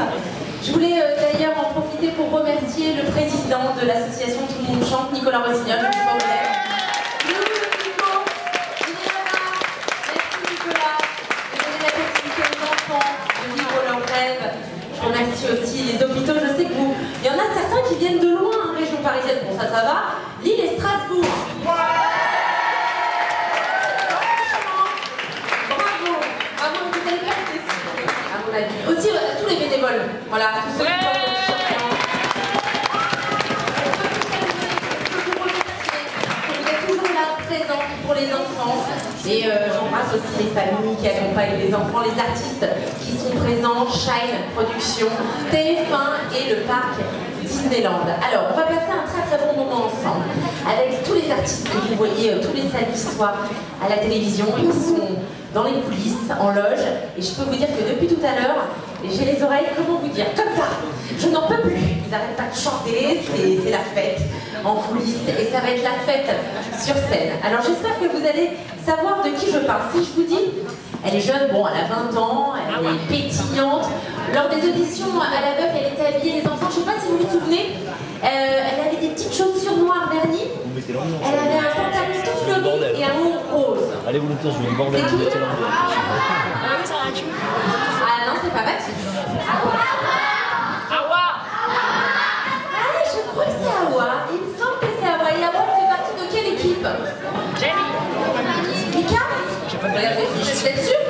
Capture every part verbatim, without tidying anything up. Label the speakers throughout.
Speaker 1: Je voulais euh, d'ailleurs en profiter pour remercier le président de l'association Tout le monde chante, Nicolas Rossignol. Je ne sais pas où il est. Nico, il est là-bas. Merci Nicolas de donner la possibilité aux enfants de vivre leurs rêves. Je remercie aussi les hôpitaux. Je sais que vous, il y en a certains qui viennent de loin, hein, région parisienne. Bon, ça, ça va. Lille et Strasbourg. Aussi euh, tous les bénévoles, voilà, tous ceux qui portent le chien. Vous êtes toujours là, présents pour les enfants. Et euh, j'embrasse aussi les familles qui accompagnent les enfants, les artistes qui sont présents, Shine Productions, T F un et le parc Disneyland. Alors, on va passer un très très bon moment ensemble avec tous les artistes que vous voyez euh, tous les samedis soirs à la télévision. Ils sont dans les coulisses, en loge, et je peux vous dire que depuis tout à l'heure, j'ai les oreilles, comment vous dire, comme ça, je n'en peux plus. Ils n'arrêtent pas de chanter, c'est la fête en coulisses, et ça va être la fête sur scène. Alors j'espère que vous allez savoir de qui je parle. Si je vous dis, elle est jeune, bon, elle a vingt ans, elle est pétillante. Lors des auditions à l'aveugle, elle était habillée, les enfants, je ne sais pas si vous vous souvenez, euh, elle avait des petites chaussures noires vernies, elle avait un pantalon tout fleuri et un haut rose.
Speaker 2: Allez, vous le dire, je vais le bordel.
Speaker 1: C'est qui? Ah non, c'est pas Mathilde. Awa. Ah, je crois que c'est Awa. Il me semble que c'est Awa. Et Awa fait partie de quelle équipe? Jenny. Mika? Regardez, vous êtes sûr?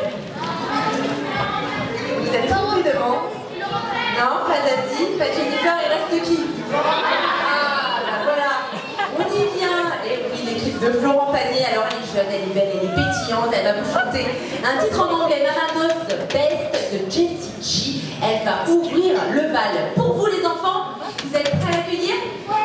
Speaker 1: Vous êtes trompés devant? Non, pas Zazie, pas Jennifer, il reste qui? Ah, là voilà. On y vient. Et oui, l'équipe de Florent Pagny. Alors elle est jeune, elle est belle, elle est pétillante. Elle va vous chanter un titre en anglais, Mama Knows the Best de Jessie G. Elle va ouvrir le bal. Pour vous les enfants, vous êtes prêts à l'accueillir?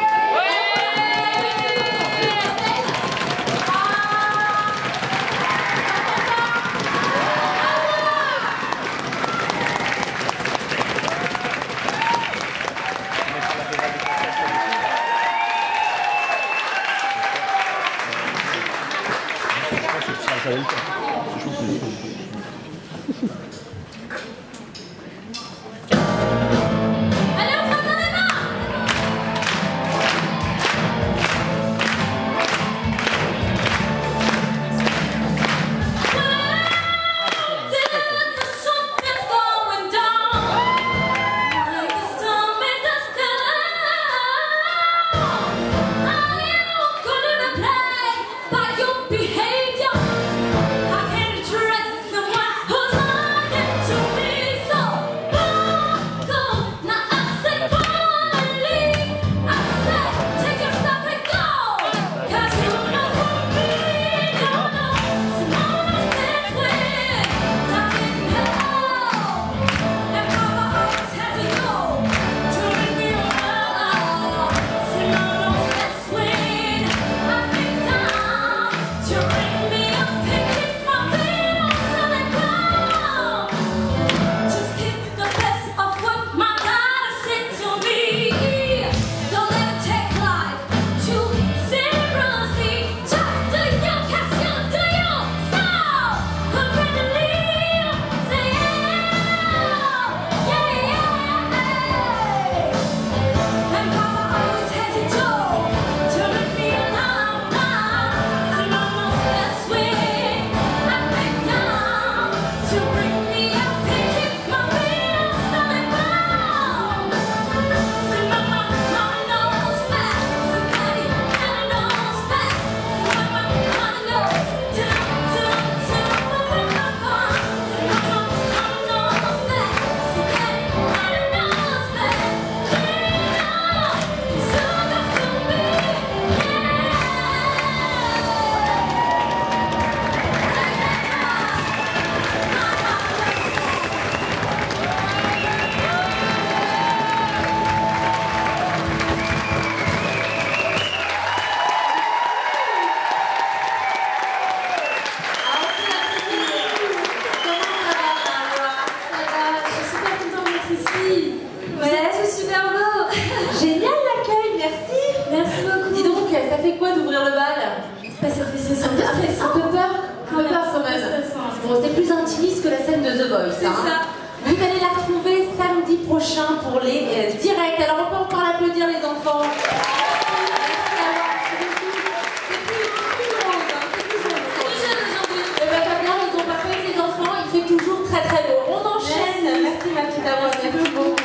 Speaker 2: Ça va le faire.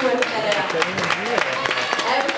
Speaker 1: tout à l'heure. Ah oui,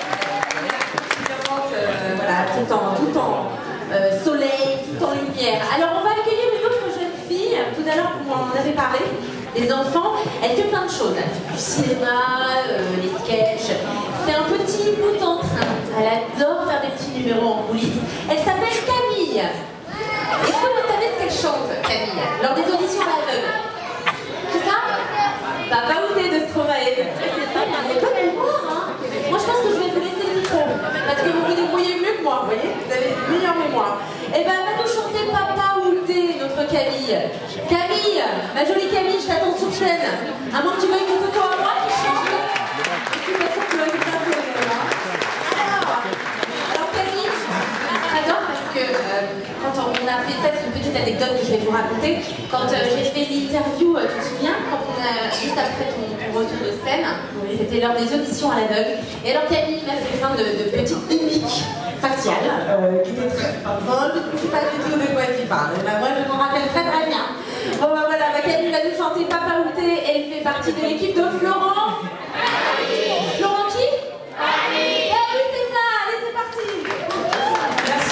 Speaker 1: euh, voilà, tout en, tout en euh, soleil, tout en lumière. Alors on va accueillir une autre jeune fille. Tout à l'heure, vous m'en avez parlé. Les enfants, elle fait plein de choses. Elle fait du cinéma, euh, les sketchs. C'est un petit bout en train. Elle adore faire des petits numéros en coulisses. Elle s'appelle Camille. Est-ce que vous savez ce qu'elle chante, Camille, lors des auditions à l'aveugle? C'est ça? Papa Outé de Stromae. C'est ça, il n'y a pas de mémoire, hein. Moi, je pense que je vais vous laisser le micro. Parce que vous vous débrouillez mieux que moi, vous voyez? Vous avez une meilleure mémoire. Et ben, elle va nous chanter Papa Outé, notre Camille. Camille, ma jolie Camille, je t'attends sur scène. À moins que tu veuilles que ce soit moi qui chante. Je suis pas sûre que tu vas écouter un peu. Alors, alors Camille, j'adore parce que euh, quand on a fait ça, c'est une petite anecdote que je vais vous raconter. Quand euh, j'ai fait l'interview, euh, tu te souviens, quand on a, juste après ton, ton retour de scène, c'était lors des auditions à l'aveugle. Et alors Camille m'a fait plein de, de petites mimiques faciales, euh, qui étaient très drôles. Je ne sais pas du tout de quoi tu parles. Ben, moi, je m'en rappelle très très bien. Bon ben voilà, ben, Camille va nous chanter Papa Outé. Elle fait partie de l'équipe de Florent. Florent qui? Ah oui, c'est ça. Allez, c'est parti. Merci.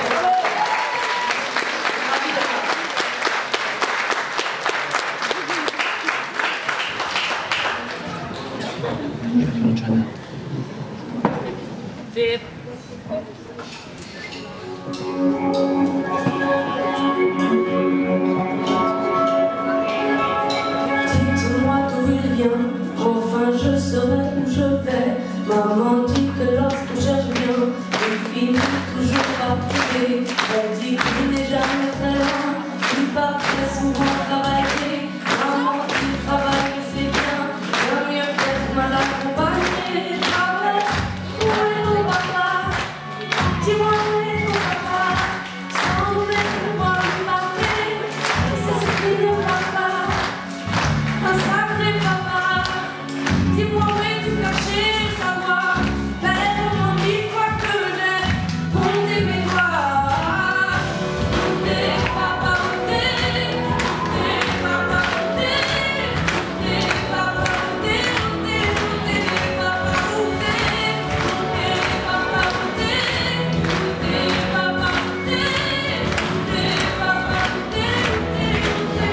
Speaker 3: Dip.
Speaker 4: Dites-moi d'où il vient, enfin je saurai où je vais. Maman dit que lorsqu'on cherche bien, il finit toujours par trouver. Elle dit qu'il n'est jamais très loin, il part très souvent travailler. Maman il travaille mais c'est bien, vaut mieux être mal accompagné. Ah ouais, où est mon papa? Dis-moi où est mon papa? Sans même pouvoir lui parler, c'est ce qu'il ne va pas. Un sacré papa, dis-moi où es-tu caché, savoir faire au mille fois que j'ai compté mes doigts. Outé, papa, outé, outé, papa, outé, outé, papa, outé, outé, outé, papa, outé, outé, papa, outé, outé, papa, outé, outé, papa, outé, outé, outé.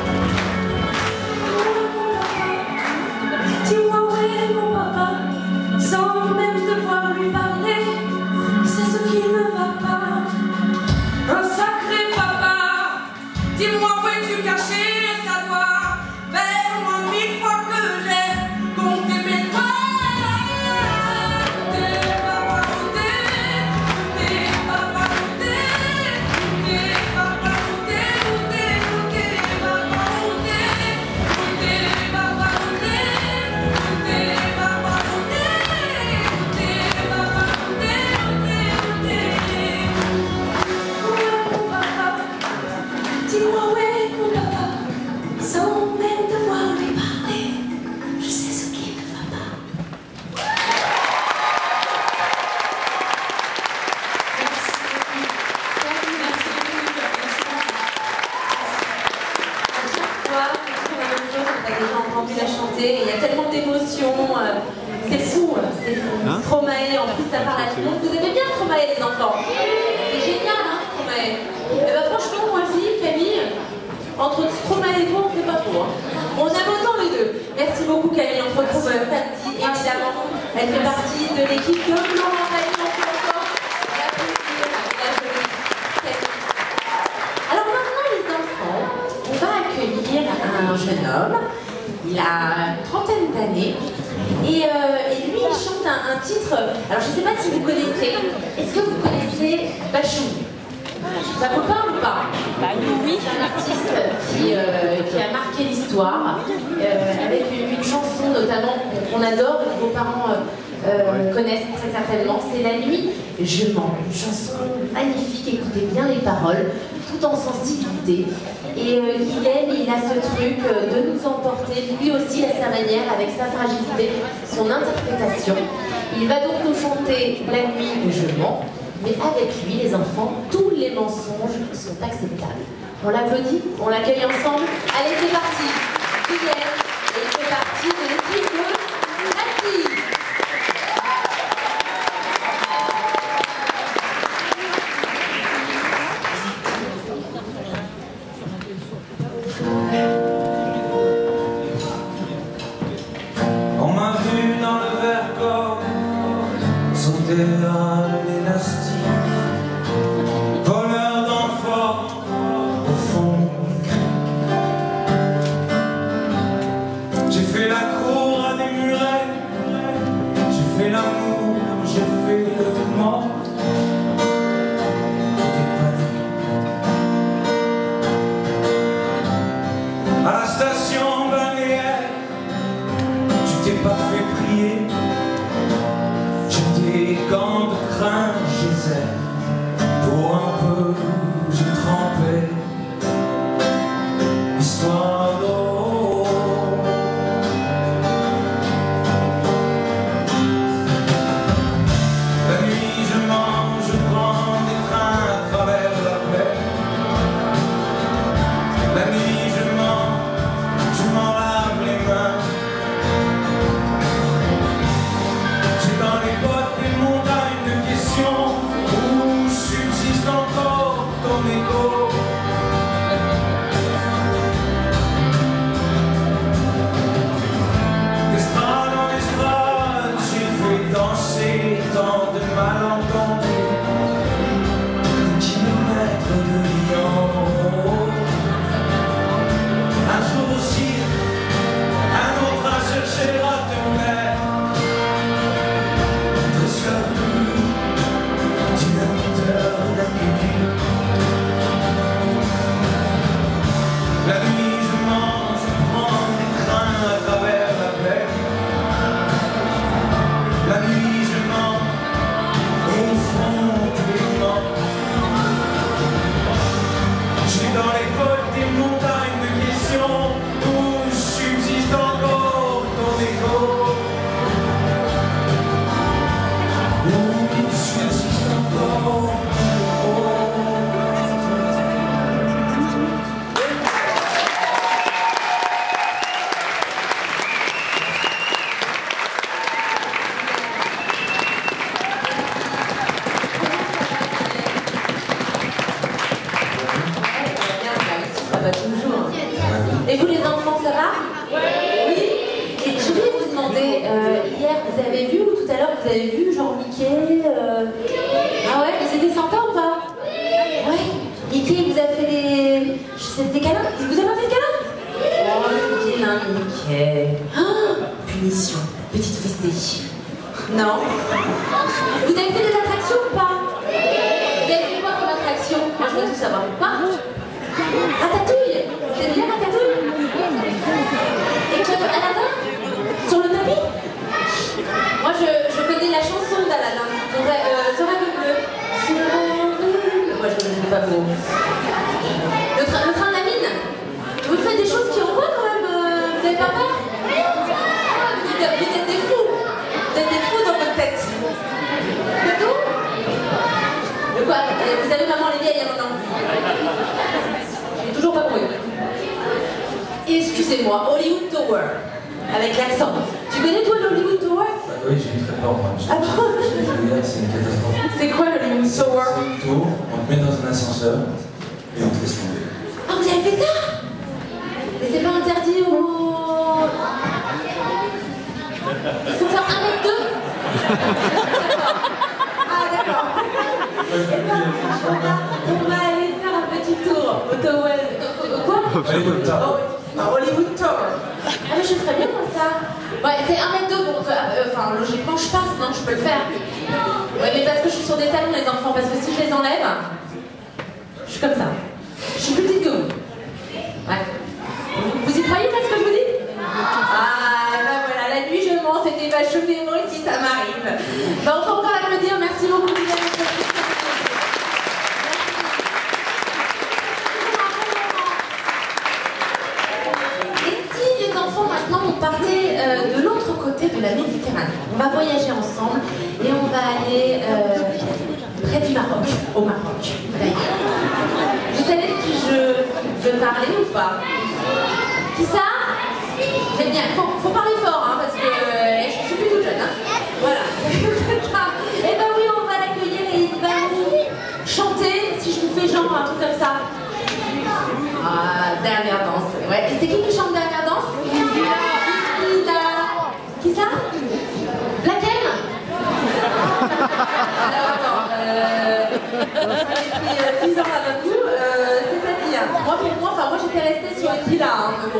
Speaker 4: Dis-moi où est mon papa, sans même devoir lui parler, c'est ce qui ne va pas. Un sacré papa, dis-moi où es-tu caché, ça doit faire au moins mille fois que j'ai compté mes doigts. Outé, papa, outé, outé, papa, outé, outé, papa, outé, outé, outé, papa, outé, outé, papa, outé, outé, papa, outé, outé, papa, outé, outé, outé. Où est mon papa? Dis-moi où est mon papa? Sans même devoir lui parler, je sais ce qu'il ne va pas.
Speaker 1: On a déjà entendu la chanter, et il y a tellement d'émotions, euh, c'est fou, c'est fou.
Speaker 2: Hein?
Speaker 1: Stromae, en plus ça parle à tout le monde. Vous aimez bien Stromae les enfants? C'est génial, hein, Stromae. Et ben franchement, moi je dis, Camille, entre Stromae et toi, on ne fait pas trop. Hein. On aime autant les deux. Merci beaucoup Camille, on se retrouve euh, samedi, évidemment. Elle fait partie de l'équipe de Florent Pagny, on fait encore l'applaudir, la jolie Camille. Alors maintenant les enfants, on va accueillir un jeune homme, il a une trentaine d'années, et, euh, et lui il chante un, un titre, alors je ne sais pas si vous connaissez, est-ce que vous connaissez Bachung? Ça vous parle ou pas?
Speaker 3: Bah oui.
Speaker 1: C'est un artiste qui, euh, qui a marqué l'histoire, euh, avec une, une chanson notamment qu'on adore, et que vos parents euh, euh, connaissent très certainement, c'est La Nuit, Je mens. Une chanson magnifique, écoutez bien les paroles, tout en sensibilité. Et euh, il aime, il a ce truc euh, de nous emporter, lui aussi à sa manière, avec sa fragilité, son interprétation. Il va donc nous chanter La Nuit, Je mens. Mais avec lui, les enfants, tous les mensonges sont acceptables. On l'applaudit, on l'accueille ensemble. Allez, c'est parti. Julien, et il fait partie de l'équipe de
Speaker 3: J'étais un élastique, voleur d'enfants au fond du cric. J'ai fait la cour à des murets, j'ai fait l'amour, j'ai fait le mort. À la station balnéaire, tu t'es pas fait prier. J'ai des gants de crin, j'essaie. Pour un peu, j'ai trempé. Histoire d'eau. La nuit, je mange, je prends des trains à travers la plaine. La nuit, je mange, je m'en lave les mains. J'ai dans les bottes des montagnes de questions où subsiste encore ton écho. D'estrade en estrade, j'ai fait danser tant de malentendus, des kilomètres de lions. Un jour aussi, un autre à chercher à te plaire. Presque plus dynamiteur d'un cucu. La nuit, je mange, je prends des trains à travers la plaine. La nuit, je mange, au fond des morts. J'ai dans les côtes des montagnes de questions où subsiste encore ton écho. Où subsiste encore ton écho.
Speaker 1: Ça va toujours. Et vous les enfants, ça va? Oui. Et je voulais vous demander, euh, hier vous avez vu ou tout à l'heure vous avez vu genre Mickey euh... Ah ouais, ils étaient sympas ou pas? Ouais. Mickey vous a fait des... Je sais, des câlins? Il vous a pas fait de câlins? Oh le câlin Mickey. Ah, punition, petite fessée. Non. Vous avez fait des attractions ou pas? Vous avez fait quoi comme attraction? Moi je veux tout savoir. Pas? Ratatouille. C'est bien Ratatouille? Et que Aladdin? Sur le tapis? Moi je, je connais la chanson d'Aladdin. Euh, Sera le bleu. Sera le bleu. Moi je ne sais pas beau. Le, tra le train de la mine? Vous faites des choses qui envoient quand même. Euh, vous n'avez pas peur? Ah, vous, êtes, vous êtes des fous. Vous êtes des fous dans votre tête. De tout? De quoi? Vous avez maman les vieilles maintenant? J'ai toujours pas compris. Excusez-moi, Hollywood Tower. Avec l'accent. Tu connais toi l'Hollywood Tower?
Speaker 3: Bah oui, j'ai eu très peur moi.
Speaker 1: Ah bon?
Speaker 3: C'est une catastrophe.
Speaker 1: C'est quoi l'Hollywood Tower?
Speaker 3: C'est une tour, on te met dans un ascenseur et on te laisse tomber.
Speaker 1: Ah vous avez fait ça? Mais c'est pas interdit aux... Il faut faire un mètre deux? Ah d'accord. On va aller faire un petit tour au Tower. Quoi?
Speaker 3: Hollywood Tower.
Speaker 1: Oh, Hollywood Tower. Ah mais je ferais bien comme ça. Ouais, c'est un mètre deux, donc euh, enfin logiquement je passe, non, je peux le faire. Ouais, mais parce que je suis sur des talons les enfants, parce que si je les enlève, je suis comme ça. Je suis plus petite que vous. Ouais. Vous, vous y croyez pas ce que je vous dis? Ah ben voilà, la nuit je mens, c'était ma cheminée, moi aussi ça m'arrive. Ben, on peut encore applaudir, merci beaucoup. On partait euh, de l'autre côté de la Méditerranée. On va voyager ensemble et on va aller euh, près du Maroc, au Maroc. Vous savez de qui je veux parler ou pas? Qui ça? C'est bien, faut, faut parler fort hein, parce que euh, je suis plus toute jeune. Hein. Voilà. Et ben oui, on va l'accueillir et il va nous chanter, si je vous fais genre un truc comme ça. Ah, dernière danse. Ouais. Et c'est qui qui chante dernière danse? Qui ça? Laquelle?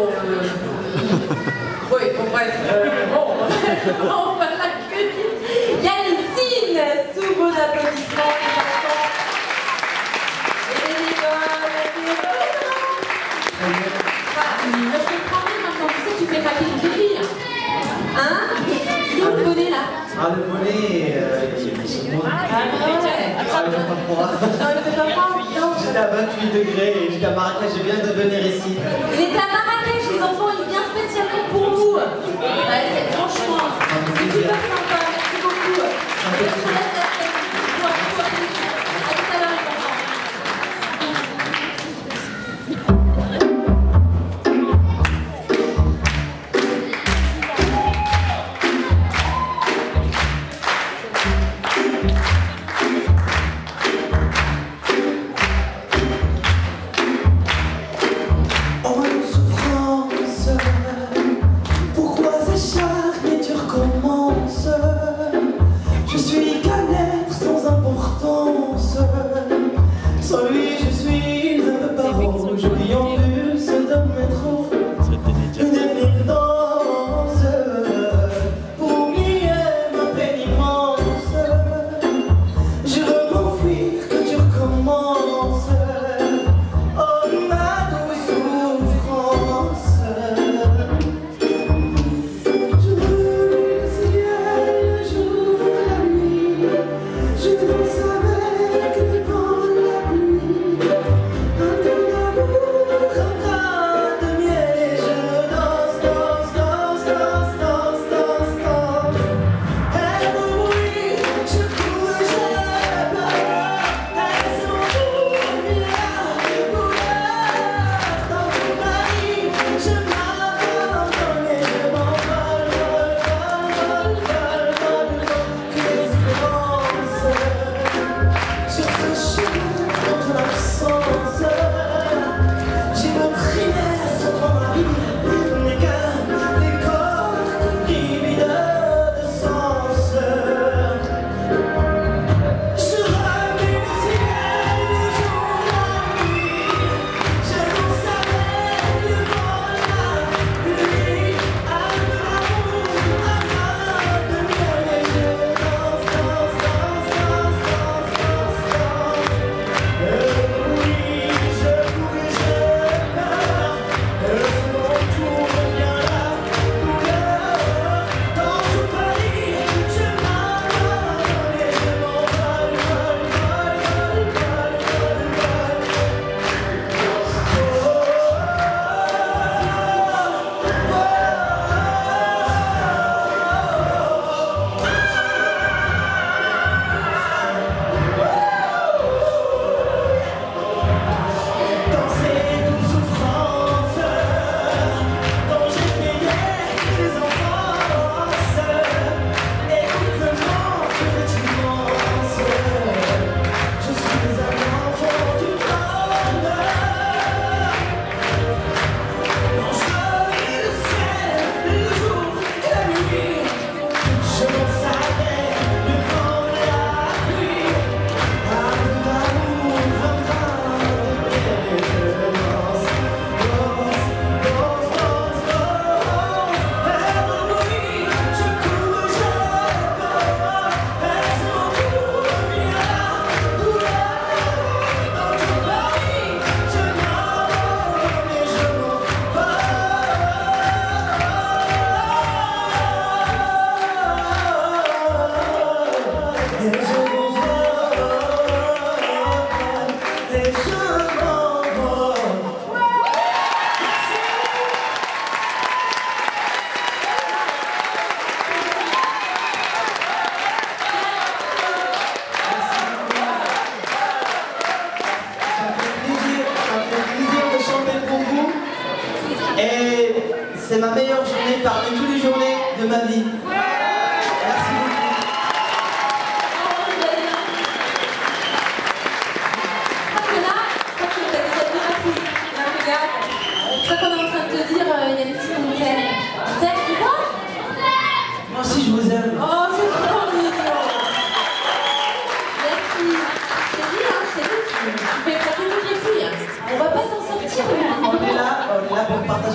Speaker 1: euh... Oui, bon bref, euh, bon, on va l'accueillir. Yacine, sous vos applaudissements, les enfants. Et les écoles, les écoles. Ah, je comprends bien maintenant, tu sais, tu fais pas toutes les filles. Hein? Il est où le bonnet là?
Speaker 5: Ah, le bonnet, euh, il est sur moi.
Speaker 1: Ah ouais.
Speaker 5: Ah, il fait pas froid.
Speaker 1: Non, il fait pas froid, non.
Speaker 5: J'étais à vingt-huit degrés et j'étais à Marrakech, je viens de venir ici.
Speaker 1: Il était à Marrakech, les enfants, il vient spécialement pour vous. Ouais, c'est franchement, c'est super sympa, merci beaucoup. Je vous laisse la fête. À tout à l'heure, les enfants.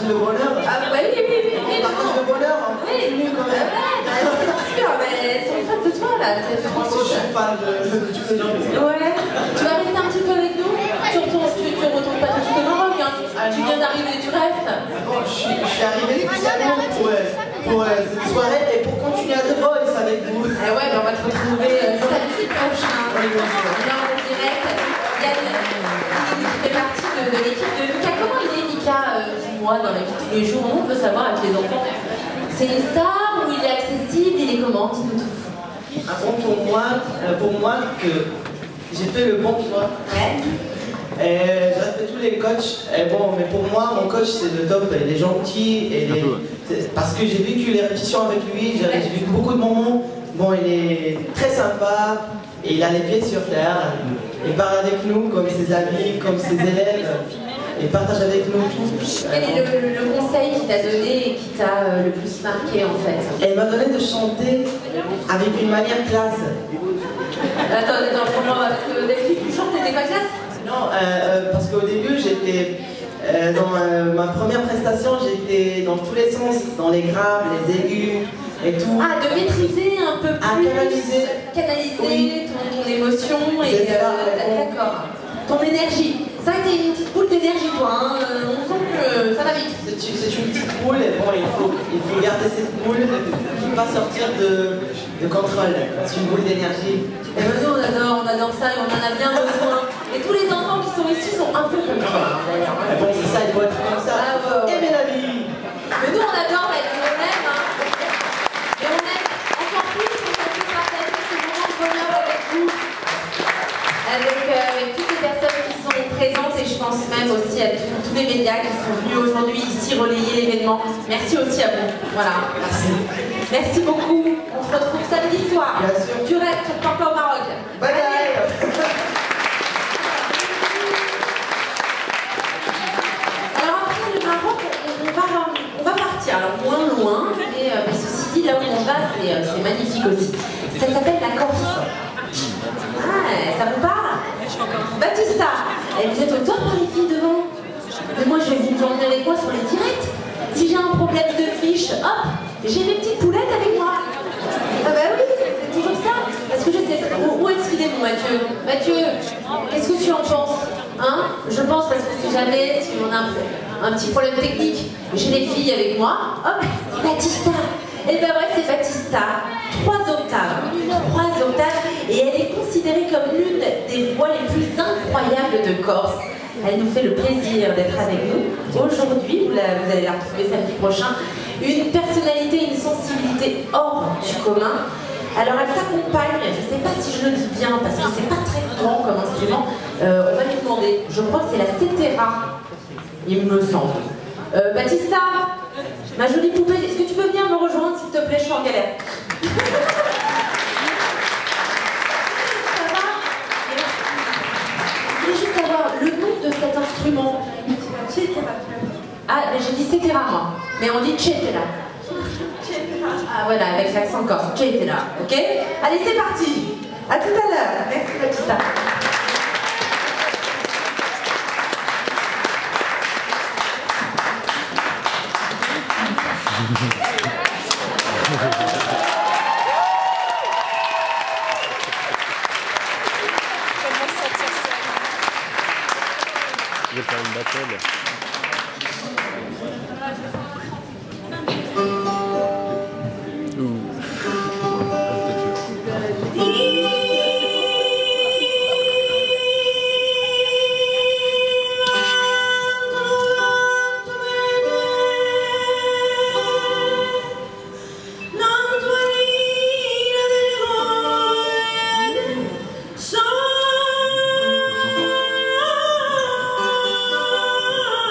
Speaker 5: le bonheur.
Speaker 1: Ah bah oui, oui, oui, oui.
Speaker 5: On partage le bonheur, on
Speaker 1: Oui,
Speaker 5: continue quand même.
Speaker 1: ouais, c'est sûr, mais elles sont fans de toi là, c'est
Speaker 5: Moi aussi, je suis fan de, de tous les gens.
Speaker 1: Ouais. Tu vas rester un petit peu avec nous? Tu retournes, tu, tu retournes pas tout de suite au Maroc, hein. Tu viens d'arriver, tu restes.
Speaker 5: Bon, je, suis, je suis arrivé spécialement pour, euh, pour euh, cette soirée et pour continuer à The Voice avec vous.
Speaker 1: Eh ouais, mais on va te retrouver euh, samedi prochain. Là, en direct, Yann, qui fait partie de, de l'équipe de Mika. Comment il est, Mika, euh, moi, dans la vie de tous les jours? On veut savoir avec les enfants. C'est une star ou il est accessible? Il est comment? Dis-nous tout.
Speaker 5: Ah bon, pour moi, euh, pour moi que j'ai fait le bon choix.
Speaker 1: Ouais.
Speaker 5: Et je respecte tous les coachs. Et bon, mais pour moi, mon coach c'est le top. Il est gentil. Et c'est- parce que j'ai vécu les répétitions avec lui, j'avais j'ai vécu beaucoup de moments. Bon, il est très sympa. Et il a les pieds sur terre. Il parle avec nous comme ses amis, comme ses élèves. Il partage avec nous tout.
Speaker 1: Quel est le, le- le conseil qu'il t'a donné et qui t'a euh, le plus marqué en fait?
Speaker 5: Et il m'a donné de chanter avec une manière classe.
Speaker 1: Attends, attends, pour moi, parce que d'habitude tu chantes, t'étais pas classe?
Speaker 5: Non, euh, euh, parce qu'au début, j'étais euh, dans euh, ma première prestation, j'étais dans tous les sens, dans les graves, les aigus et tout.
Speaker 1: Ah, de maîtriser un peu plus.
Speaker 5: À canaliser.
Speaker 1: Canaliser
Speaker 5: Oui.
Speaker 1: ton, ton émotion et.
Speaker 5: C'est ça,
Speaker 1: euh,
Speaker 5: ouais.
Speaker 1: D'accord. Ton énergie. Ça a été une petite boule d'énergie, toi. Hein. Euh, On sent que ça va vite.
Speaker 5: C'est une c'est une petite boule, et bon, il faut, il faut garder cette boule, il ne faut pas sortir de, de contrôle. C'est une boule d'énergie.
Speaker 1: Et ben nous, on adore, on adore ça et on en a bien besoin. Et tous les enfants qui sont ici sont un peu comme ça. d'ailleurs.
Speaker 5: Et bon, c'est ça, il faut être comme ça.
Speaker 1: Ah, ouais, ouais.
Speaker 5: Aimer la vie.
Speaker 1: Mais nous, on adore la vie, on aime. Hein. Et on aime encore plus quand on peut partager ce moment de bonheur avec vous. Avec, euh, avec toutes les personnes qui sont présentes et je pense même aussi à tous, tous les médias qui sont venus aujourd'hui ici relayer l'événement. Merci aussi à vous. Voilà.
Speaker 5: Merci.
Speaker 1: Merci beaucoup. On se retrouve samedi soir.
Speaker 5: Bien sûr.
Speaker 1: Tu restes, tu ne pars pas au Maroc.
Speaker 5: Bye bye.
Speaker 1: Alors après le Maroc, on, on va, on va partir. Alors moins loin, mais, euh, mais ceci dit, là où on va, c'est euh, c'est magnifique aussi. Ça s'appelle la Corse. Ah, ça vous parle? Baptista, et vous êtes au top par les filles devant. Mais moi je vais vous emmener avec moi sur les directs. Si j'ai un problème de fiche, hop, j'ai mes petites poulettes avec moi. Ah bah oui, c'est toujours ça. Parce que je sais, où, où est-ce qu'il est mon Mathieu? Mathieu, qu'est-ce que tu en penses? Hein? Je pense parce que si jamais, si on a un, un petit problème technique, j'ai les filles avec moi, hop, c'est Baptista. Et ben ouais, c'est Baptista. Trois octaves. Trois octaves. Et elle est considérée comme l'une des voix les plus incroyables de Corse. Elle nous fait le plaisir d'être avec nous. Aujourd'hui, vous, la- vous allez la retrouver samedi prochain. Une personnalité, une sensibilité hors du commun. Alors elle s'accompagne, je ne sais pas si je le dis bien parce que c'est pas très grand comme instrument. Euh, on va lui demander, je crois que c'est la cetera, il me semble. Euh, Baptista, ma jolie poupée, est-ce que tu peux venir me rejoindre s'il te plaît, je suis en galère. Ça va? Je voulais juste savoir le nom de cet instrument. Ah, mais j'ai dit cetera moi, mais on dit cetera. Ah voilà, avec l'accent corse, cetera, ok? Allez, c'est parti. À tout à l'heure. Merci Baptista.
Speaker 2: Je vais faire une battle.
Speaker 4: So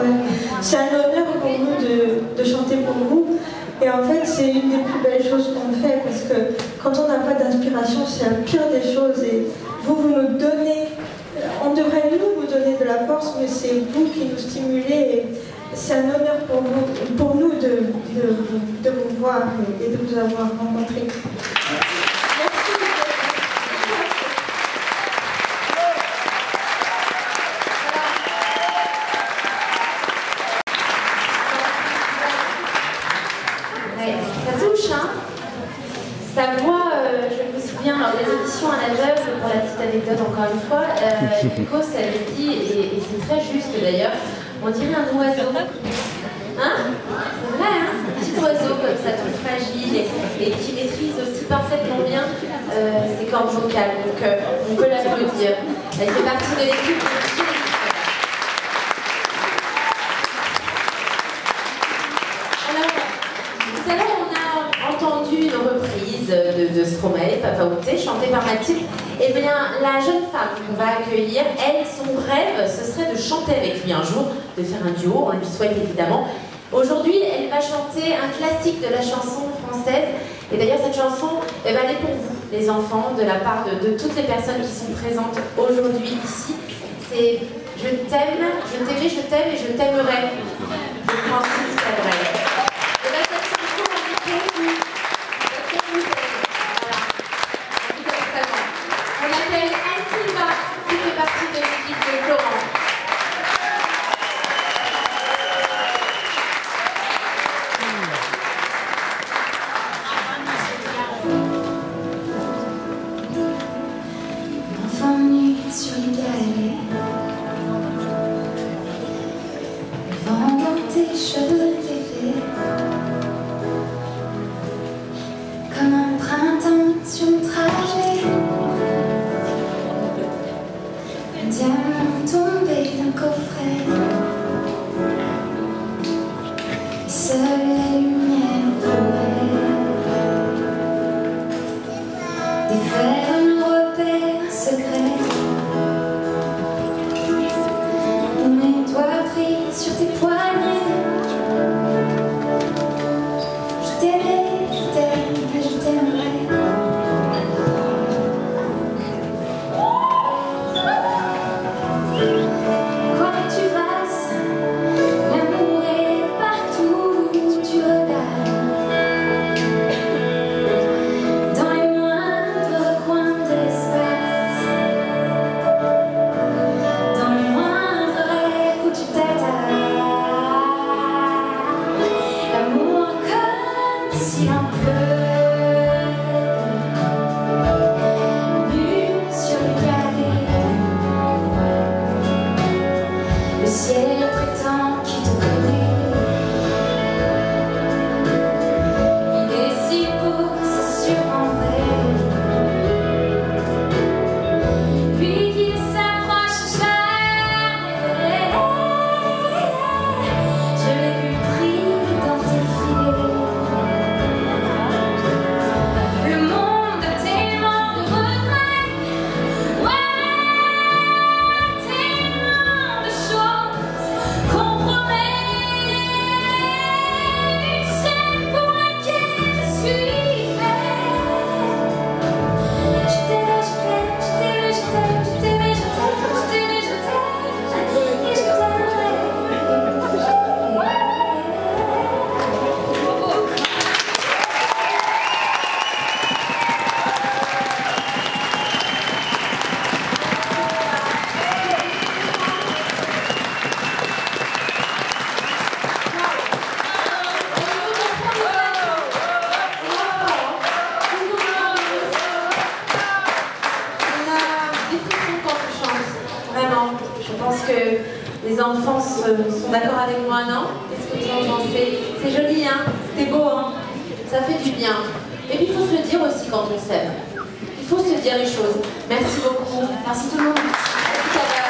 Speaker 6: Ouais. C'est un honneur pour nous de, de chanter pour vous. Et en fait, c'est une des plus belles choses qu'on fait parce que quand on n'a pas d'inspiration, c'est la pire des choses. Et vous, vous nous donnez, on devrait nous vous donner de la force, mais c'est vous qui nous stimulez. Et c'est un honneur pour, vous, pour nous de, de, de vous voir et de vous avoir rencontré.
Speaker 1: Sa voix, euh, je me souviens lors des auditions à la Neuve, pour la petite anecdote encore une fois, euh, Nico s'avait dit, et, et c'est très juste d'ailleurs, on dirait un oiseau. Hein? C'est vrai, hein? Un petit oiseau comme ça, tout fragile et, et qui maîtrise aussi parfaitement bien euh, ses cordes vocales. Donc euh, on peut l'applaudir. Elle fait partie de l'équipe de une reprise de, de Stromae, Papa Outé, chantée par Mathilde. Et bien, la jeune femme qu'on va accueillir, elle, son rêve, ce serait de chanter avec lui un jour, de faire un duo, on lui souhaite évidemment. Aujourd'hui, elle va chanter un classique de la chanson française. Et d'ailleurs, cette chanson, eh ben, elle est pour vous, les enfants, de la part de, de toutes les personnes qui sont présentes aujourd'hui ici. C'est « Je t'aime, je t'aimais, je t'aime et je t'aimerai ». Je Francis Cabrel. Et bien, cette chanson, elle est pour vous. On appelle Alcima, qui fait partie de l'équipe de Florent.
Speaker 7: Enfant nu sur une galerie, le vent dans tes cheveux t'effet, comme un printemps sur mon trajet. Un diamant tombé d'un coffret, et seule la lumière pourrait défaire un repère secret. Mes doigts pris sur tes poignets, je t'aimerai, je t'aime et je t'aimerai.
Speaker 1: Les enfants sont d'accord avec moi, non? Qu'est-ce que vous en pensez? C'est joli, hein? C'est beau, hein? Ça fait du bien. Et puis il faut se le dire aussi quand on s'aime. Il faut se dire les choses. Merci beaucoup. Merci tout le monde. À tout à l'heure.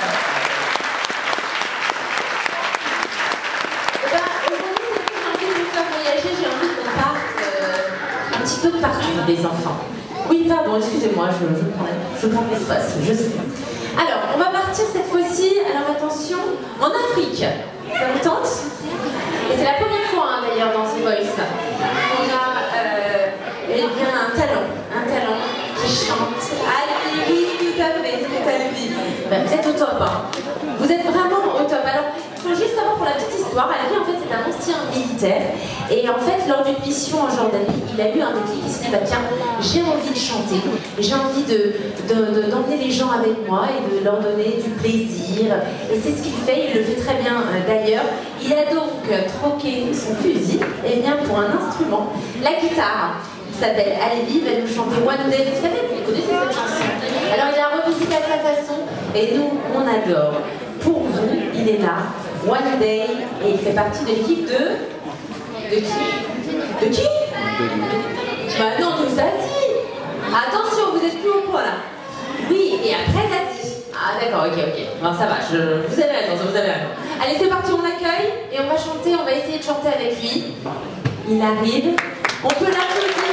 Speaker 1: Eh ben, aujourd'hui, j'ai envie de vous faire voyager. J'ai envie qu'on parte euh, un petit peu de partout, les enfants. Oui, pardon, excusez-moi, je, je prends, je prends l'espace, je sais. Alors, on va partir cette fois-ci aussi, alors attention, en Afrique. Ça vous tente? Et c'est la première fois hein, d'ailleurs dans The Voice. On a euh, eh bien, un talent, un talent qui chante. Allez, oui, tout à fait, c'est Albi. Ben, vous êtes au top, hein. Vous êtes vraiment au top. Alors, il faut juste savoir pour la petite histoire, Albi en fait c'est un ancien militaire. Et en fait, lors d'une mission en Jordanie, il a eu un déclic, il s'est dit, bah tiens, j'ai envie de chanter, j'ai envie de, de, de, d'emmener les gens avec moi et de leur donner du plaisir. Et c'est ce qu'il fait, il le fait très bien euh, d'ailleurs. Il a donc troqué son fusil et bien, pour un instrument, la guitare. Il s'appelle Albi, il va nous chanter One Day. Vous savez, vous connaissez cette chanson. Alors il a revisité à sa façon et nous, on adore. Pour vous, il est là, One Day, et il fait partie de l'équipe de... De qui? De qui? Bah non, nous Zazie. Attention, vous êtes plus au point là. Oui, et après Zazie. Ah d'accord, ok, ok. Bon, ça va, je... vous avez raison, vous avez raison. Allez, c'est parti, on l'accueille et on va chanter, on va essayer de chanter avec lui. Il arrive, on peut l'applaudir.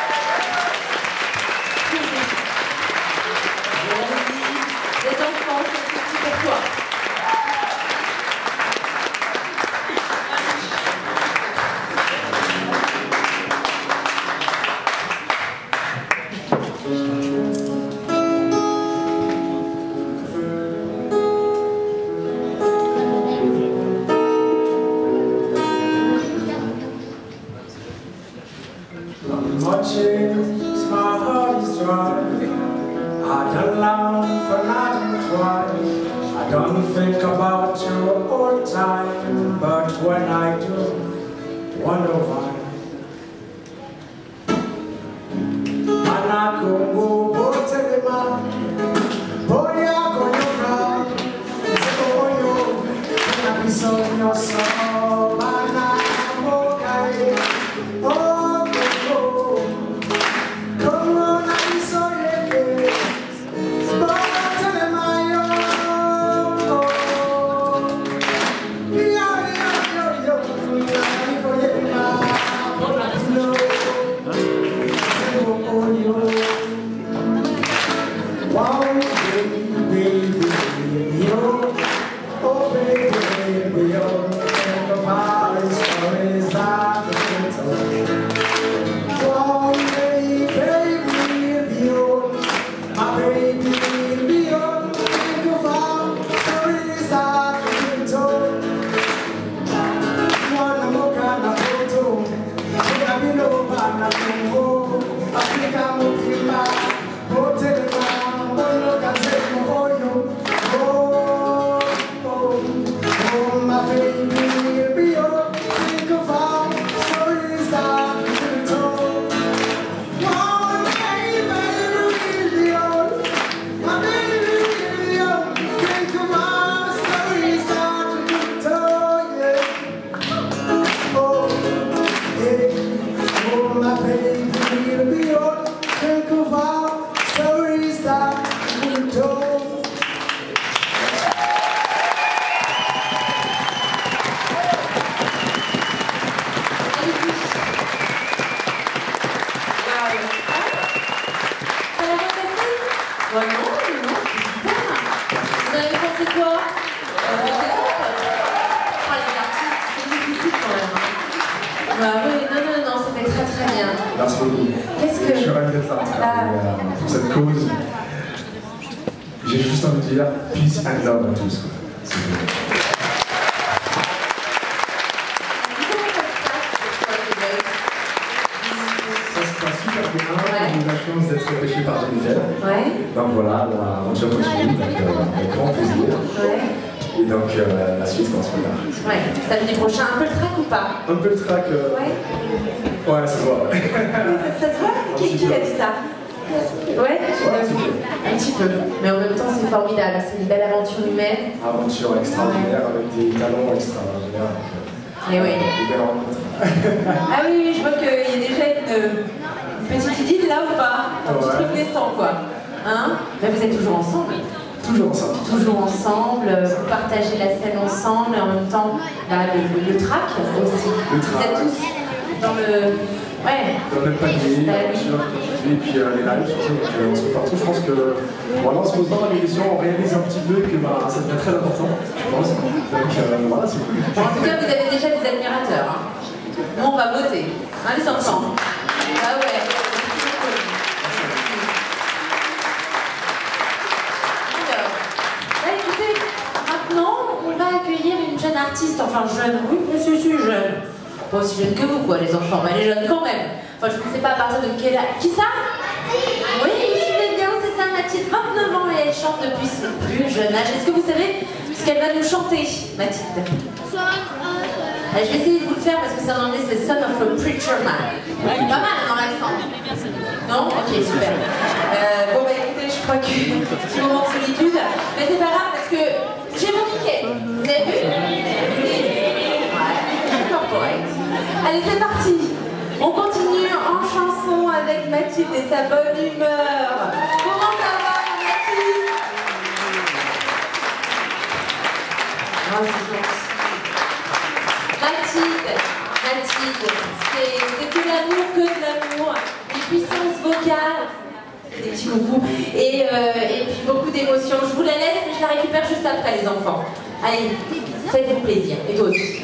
Speaker 1: Les enfants, c'est tout pour toi.
Speaker 3: My heart is dry. I don't long for nothing twice. I don't think about you all the time, but when I do, wonder why. Anakongo botelema, boya konyoka, sekoyo, nabiso so, mana mokai, oh.
Speaker 8: Merci beaucoup.
Speaker 1: Qu'est-ce que...
Speaker 8: Je suis ravi d'être là euh, pour cette cause. J'ai juste envie de dire peace and love à tous. Ça se passe super bien.
Speaker 1: Ouais.
Speaker 8: J'ai eu la chance d'être repêché par Jennifer.
Speaker 1: Ouais.
Speaker 8: Donc voilà, l'aventure continue, donc euh, avec grand plaisir.
Speaker 1: Ouais.
Speaker 8: Et donc euh, la suite commence plus tard.
Speaker 1: Ouais, samedi prochain, un peu le track ou pas?
Speaker 8: Un peu le track. Euh...
Speaker 1: Ouais.
Speaker 8: Ouais, ça se voit. Ouais.
Speaker 1: ça, ça se voit? Qui, qui a dit ça? Ouais,
Speaker 8: ouais un, petit peu.
Speaker 1: un petit peu. Mais en même temps, c'est formidable. C'est une belle aventure humaine.
Speaker 8: Aventure extraordinaire avec des talents extraordinaires.
Speaker 1: Et oui.
Speaker 8: Des belles rencontres.
Speaker 1: Ah oui, oui, je vois qu'il y a déjà une, une petite idylle là ou pas? Un petit
Speaker 8: ouais.
Speaker 1: truc naissant quoi. Hein? Mais vous êtes toujours ensemble?
Speaker 8: Toujours ensemble.
Speaker 1: Toujours ensemble, vous partagez la scène ensemble et en même temps bah, le, le track aussi.
Speaker 8: Le
Speaker 1: vous
Speaker 8: track.
Speaker 1: êtes tous dans le, Ouais.
Speaker 8: Dans le même panier, bien sûr. Et puis euh, les lives, surtout, donc euh, on se fait partout. Je pense que voilà, on se pose dans la l'émission, on réalise un petit peu que bah, ça devient très important, je pense. Donc euh, voilà, c'est cool.
Speaker 1: En tout cas, vous avez déjà des admirateurs. Hein. Nous, on va voter. Hein, les enfants. Ah ouais. Alors, là, écoutez, maintenant, on va accueillir une jeune artiste. Enfin, jeune, oui, mais si, si, jeune. Pas aussi jeune que vous, quoi, les enfants. Mais elle est jeune quand même. Enfin, je ne sais pas à partir de quel âge. Qui ça? Oui, vous suivez bien, c'est ça, Mathilde. vingt-neuf ans et elle chante depuis son plus jeune âge. Est-ce que vous savez ce qu'elle va nous chanter, Mathilde? Je vais essayer de vous le faire parce que c'est en anglais, c'est Son of a Preacher Man. Pas mal dans l'accent. Non? Ok, super. Euh, bon, bah écoutez, je crois que c'est un moment de solitude. Mais c'est pas grave parce que j'ai mon Mickey. Vous avez vu? Ouais, corporate. Allez, c'est parti. On continue en chanson avec Mathilde et sa bonne humeur. Comment ça va, Mathilde? Oh, c'est gentil. Mathilde, Mathilde, c'est que l'amour, que de l'amour, des puissances vocales, des petits coucous, et, euh, et puis beaucoup d'émotions. Je vous la laisse, mais je la récupère juste après, les enfants. Allez, faites-vous plaisir, et toi aussi.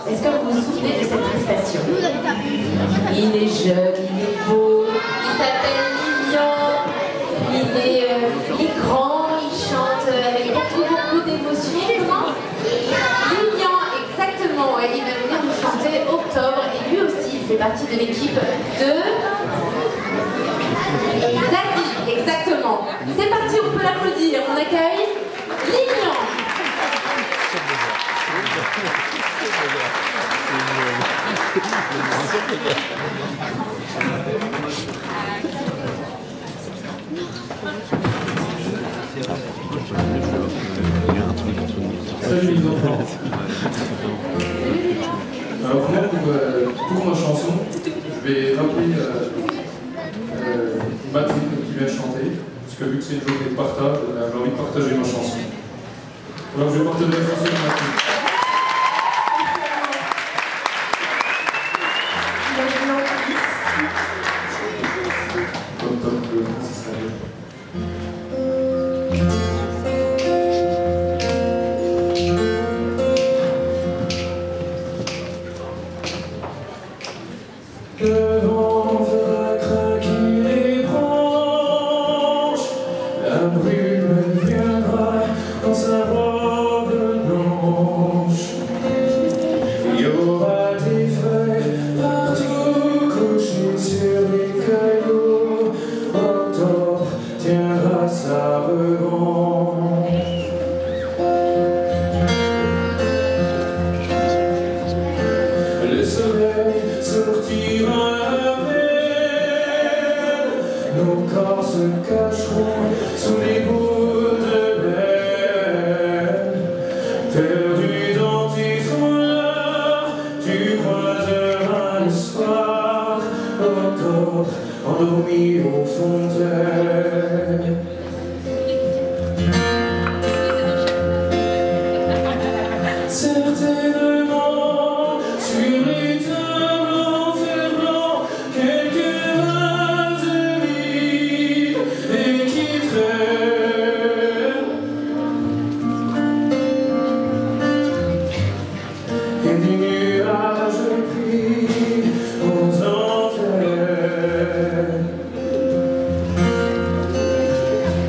Speaker 1: Il est jeune, il est beau, il s'appelle octobre et lui aussi il fait partie de l'équipe de Zadie, exactement. C'est parti, on peut l'applaudir. On accueille Lilian.
Speaker 9: Salut les enfants. Alors moi pour, euh, pour ma chanson, je vais rappeler euh, euh, Mathilde qui vient chanter, parce que vu que c'est une journée de partage, euh, j'ai envie de partager ma chanson. Alors je vais partager la chanson de Mathilde. Top, top, le ça serait bien.
Speaker 3: Le vent fera craquer les branches, la brume viendra dans sa robe blanche. Il y aura des feuilles partout couchées sur les cailloux. Octobre tiendra sa revanche. Le soleil sortira à peine, nos corps se cacheront sous les bouts de laine. Perdu dans tes fleurs, tu croiseras le soir octobre endormi au fond d'elle. Certainement, sur les tables en fer blanc, quelques vases vides et qui traînent. Et des nuages pris aux antennes.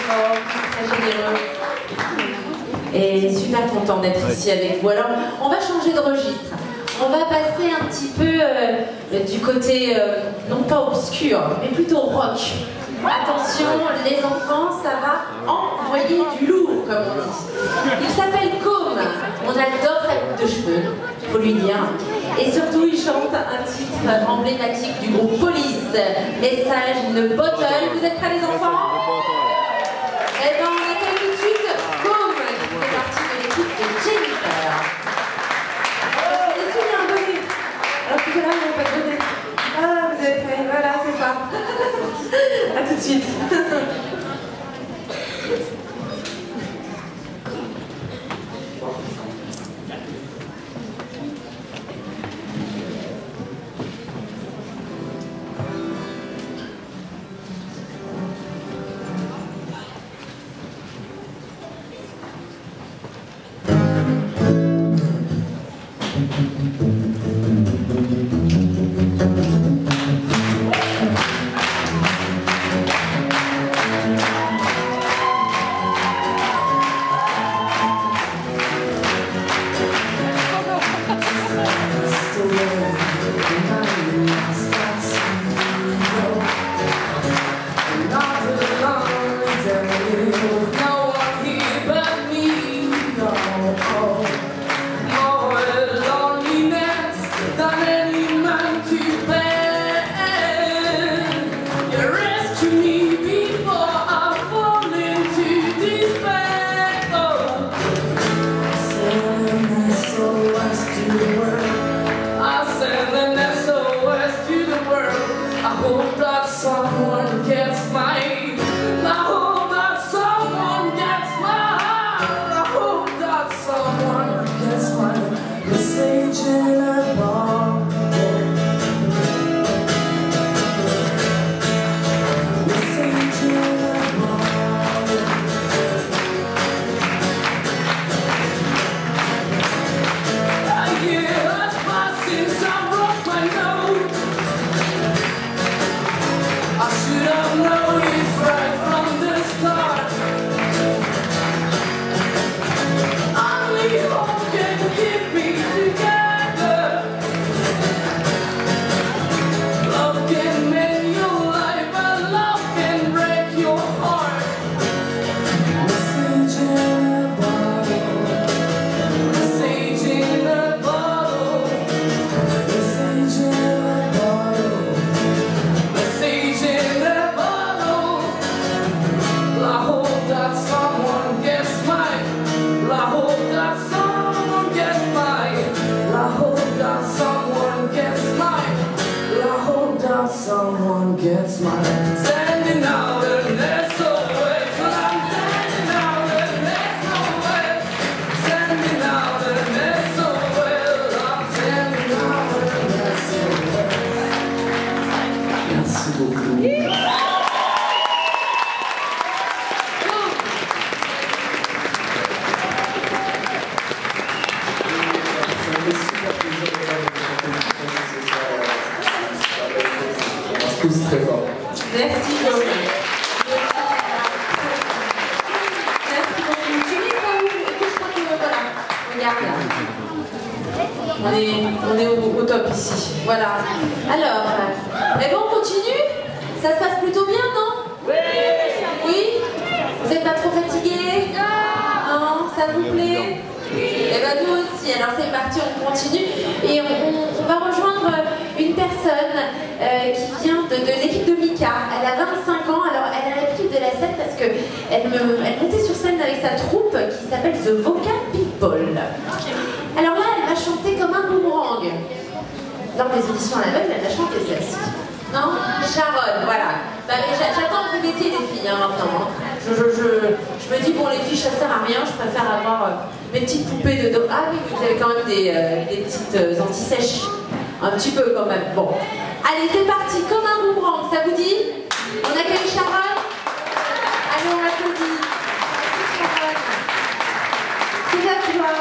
Speaker 1: fort, très généreux. Et super content d'être ici avec vous. Alors, on va changer de registre. On va passer un petit peu euh, du côté, euh, non pas obscur, mais plutôt rock. Attention, les enfants, ça va envoyer du lourd, comme on dit. Il s'appelle Com. On adore sa coupe de cheveux, faut lui dire. Et surtout, il chante un titre emblématique du groupe Police. Message, une bottle. Vous êtes prêts, les enfants? Eh bien, on accueille tout de suite Com, qui fait partie de l'équipe de Jennifer. Les filles, un bonnet. Alors que là, ils n'ont pas de bonnet. Ah, vous êtes prêts? Voilà, c'est ça. A tout de suite.
Speaker 4: Someone gets mine. Standing out and there's so wet. I'm standing out and there's no way. Standing out and there's so well. I'm standing out and there's so well. Merci beaucoup.
Speaker 5: Tous très fort.
Speaker 1: Merci beaucoup. Merci beaucoup. Tu mets ça où? Écoute, je crois que voilà. Regarde là. On est, on est au, au top ici. Voilà. Alors, mais bon, on continue? Ça se passe plutôt bien, non? Oui. Oui? Vous n'êtes pas trop fatigués? Non. Ça vous plaît? Eh bien nous aussi, alors c'est parti, on continue et on, on, on va rejoindre une personne euh, qui vient de, de l'équipe de Mika. Elle a vingt-cinq ans, alors elle a l'habitude de la scène parce qu'elle elle montait sur scène avec sa troupe qui s'appelle The Vocal People. Alors là, elle va chanter comme un boomerang. Lors des auditions à l'aveugle, elle a chanté celle-ci. Non? Sharon, voilà. Bah, j'attends que vous mettiez les filles hein, maintenant. Je, je, je, je me dis, bon, les filles, ça sert à rien, je préfère avoir euh, mes petites poupées de dos. Ah oui, vous avez quand même des, euh, des petites euh, anti-sèches. Un petit peu quand même. Bon. Allez, c'est parti, comme un boomerang, ça vous dit? On accueille Sharon? Allez, on l'applaudit. Sharon. C'est à toi.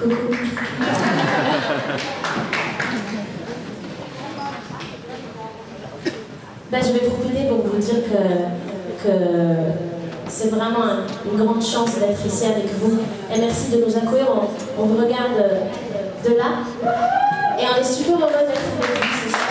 Speaker 4: Coucou. Ben, je vais profiter pour vous dire que, que c'est vraiment un, une grande chance d'être ici avec vous. Et merci de nous accueillir. On, on vous regarde de là. Et on est super heureux d'être avec vous ce soir.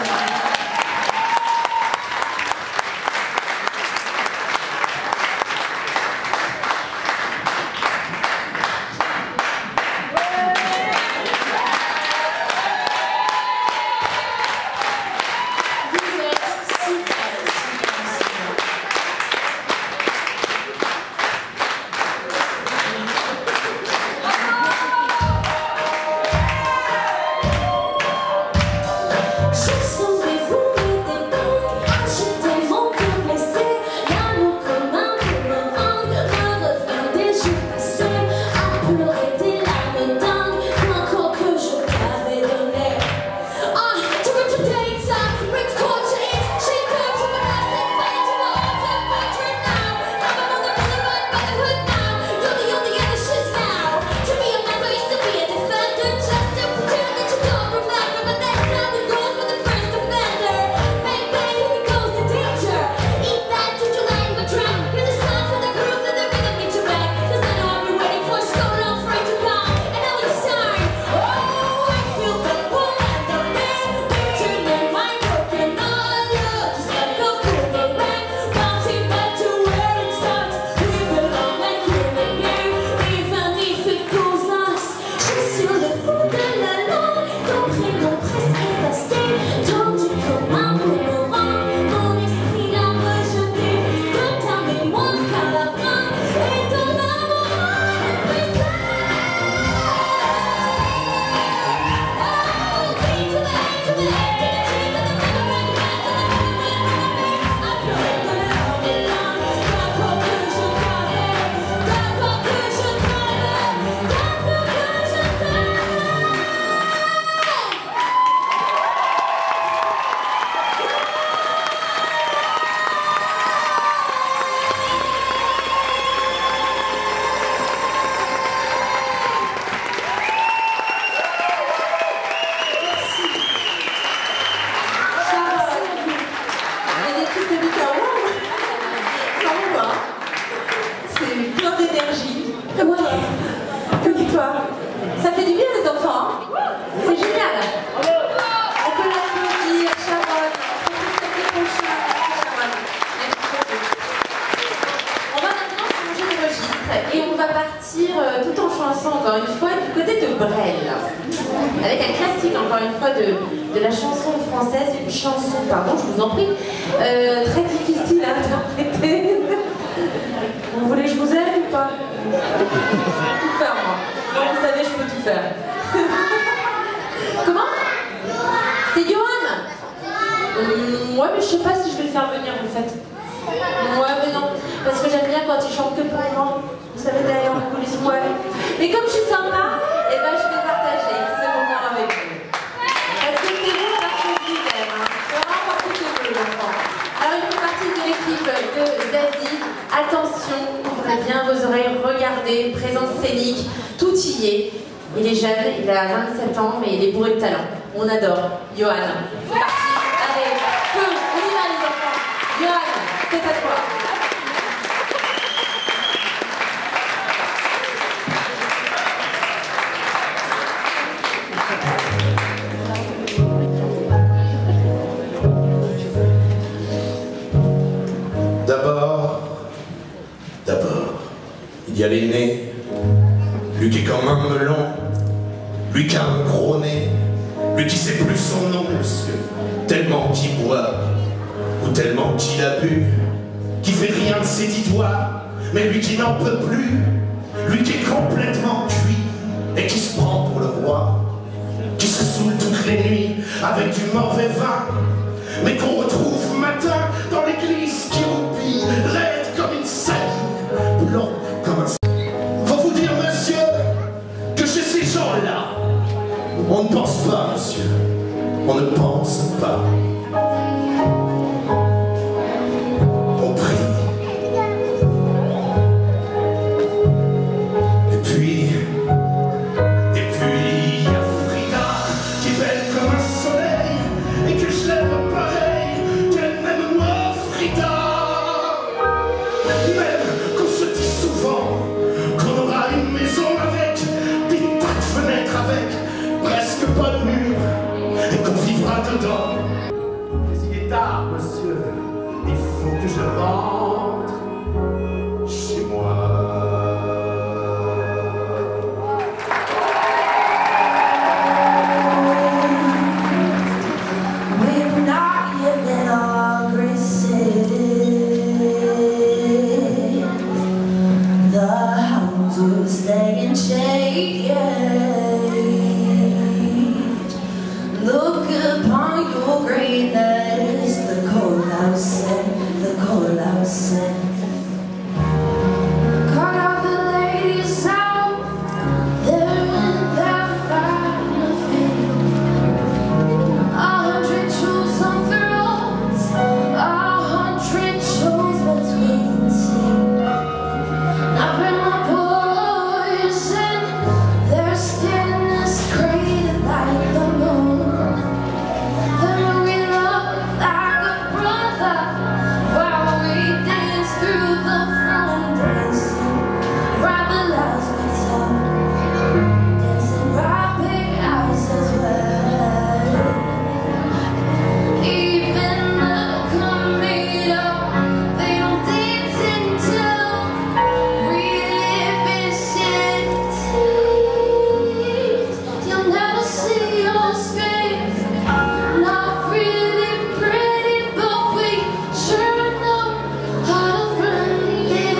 Speaker 1: Encore une fois du côté de Brel, avec un classique encore une fois de, de la chanson française, une chanson, pardon, je vous en prie, euh, très difficile à interpréter. Vous voulez que je vous aide ou pas? Je peux tout faire moi. Moi, vous savez, je peux tout faire. Comment? C'est Johan? hum, Ouais, mais je sais pas si je vais le faire venir en fait. Ouais, mais non, parce que j'aime bien quand il chante que pour moi. Vous savez d'ailleurs les coulisses, ouais. Mais comme je suis sympa, et eh ben je vais partager ce moment avec vous. Parce que c'est vous parce que je vous aime, hein. C'est vraiment parce que c'est vous les enfants. Alors une partie de l'équipe de Zazie, attention, ouvrez bien vos oreilles, regardez, présence scénique, tout y est. Il est jeune, il a vingt-sept ans, mais il est bourré de talent. On adore. Johan, c'est parti. Allez, feu, on y va les enfants. Johan, c'est à toi.
Speaker 10: D'abord, d'abord, il y a l'aîné, lui qui est comme un melon, lui qui a un gros nez, lui qui sait plus son nom, monsieur, tellement qu'il boit, ou tellement qu'il a bu, qui fait rien de ses dix doigts, mais lui qui n'en peut plus, lui qui est complètement cuit, et qui se prend pour le roi, qui se saoule toutes les nuits avec du mauvais vin, mais qu'on retrouve matin dans l'église qui roupille, raide comme une saline, blanc comme un... Faut vous dire, monsieur, que chez ces gens-là, on ne pense pas, monsieur, on ne pense pas. On prie. Et puis, et puis que je rentre chez moi.
Speaker 4: We're not living our graces. The hounds will stay in shade. Look upon your greatness, the cold house said, the cold house said. Call out the ladies out, they're in their final fit. A hundred shoes on throats, a hundred shoes between teeth. I bring my boys in, their skin is created like the moon. Then we love like a brother while we dance through the front dancing. Rival as we talk, dancing robbing eyes as well. Even the comedo, they don't dance until we live in cities. You'll never see your space. Not really pretty, but we sure know how to run it.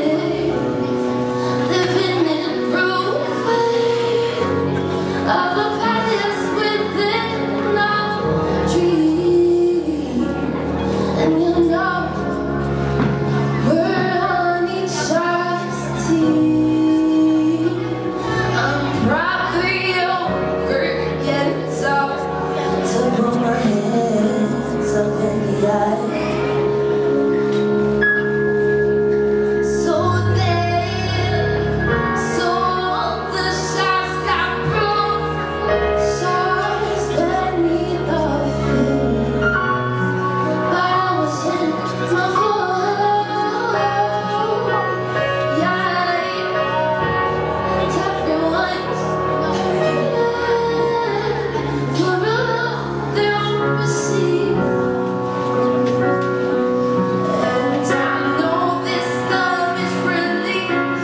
Speaker 4: Living in roofing of a palace within our dream. And you know we're on each other's team. I'm probably over getting tough to put my hands up in the air. So then, so the shots got broke, stars beneath the feet. But I was in my flow, yeah, and everyone's for a love they won't receive. And I know this love is friendly.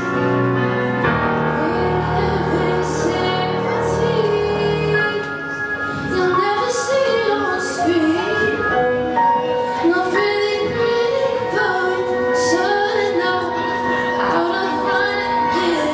Speaker 4: We live in cities. You'll never see on screen. Not really pretty, but should know how to run it.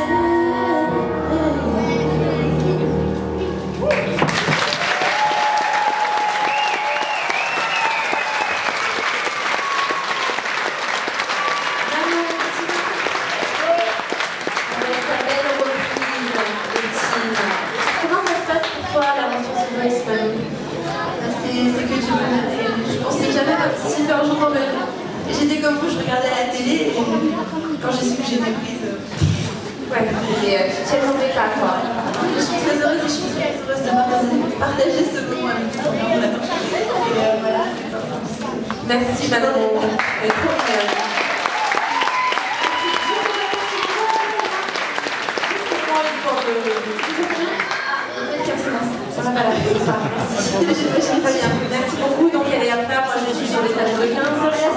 Speaker 1: Comment ça se passe pour toi l'aventure sur Voice, Manu?
Speaker 11: C'est c'est que du bonheur. Je pensais jamais participer un jour dans ma vie. J'étais comme vous, je regardais à la télé et quand j'ai su que j'étais prise, euh,
Speaker 1: Ouais, c'était, euh, tu t'attendais pas, quoi.
Speaker 11: je suis très heureuse et je suis très heureuse de partager, partager ce moment avec vous. Et euh, voilà.
Speaker 1: Merci, Manon. Elle est trop bien. Ça va pas la Merci beaucoup. Donc elle est après, moi je suis sur l'étage de quinze.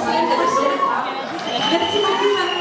Speaker 1: Merci beaucoup, Manon.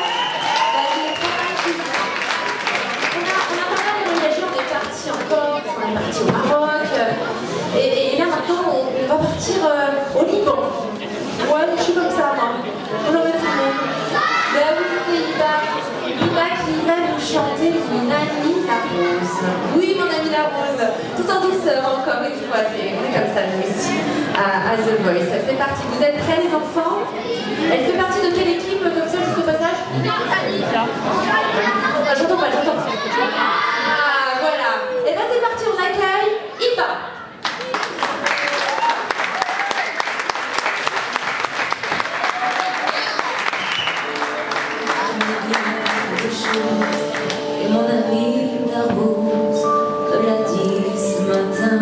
Speaker 1: On a, on a pas mal voyagé, on est parti en Corse, on est parti au Maroc. Et, et là maintenant, on, on va partir euh, au Liban. Ouais, je suis comme ça, moi. On en met tout le monde. Ben oui, c'est Iba. Iba qui va nous chanter mon amie la rose. Oui, mon amie la rose. Tout en douceur, encore une fois. C'est, on est comme ça, nous, ici, à, à The Voice. C'est parti. Vous êtes prêts, les enfants? Elle fait partie de quelle équipe, comme ça, juste au passage? Ah, j'entends pas, j'entends pas. Ah, voilà. Et ben c'est parti, on accueille Iba.
Speaker 4: Et mon ami la rose, comme l'a dit ce matin.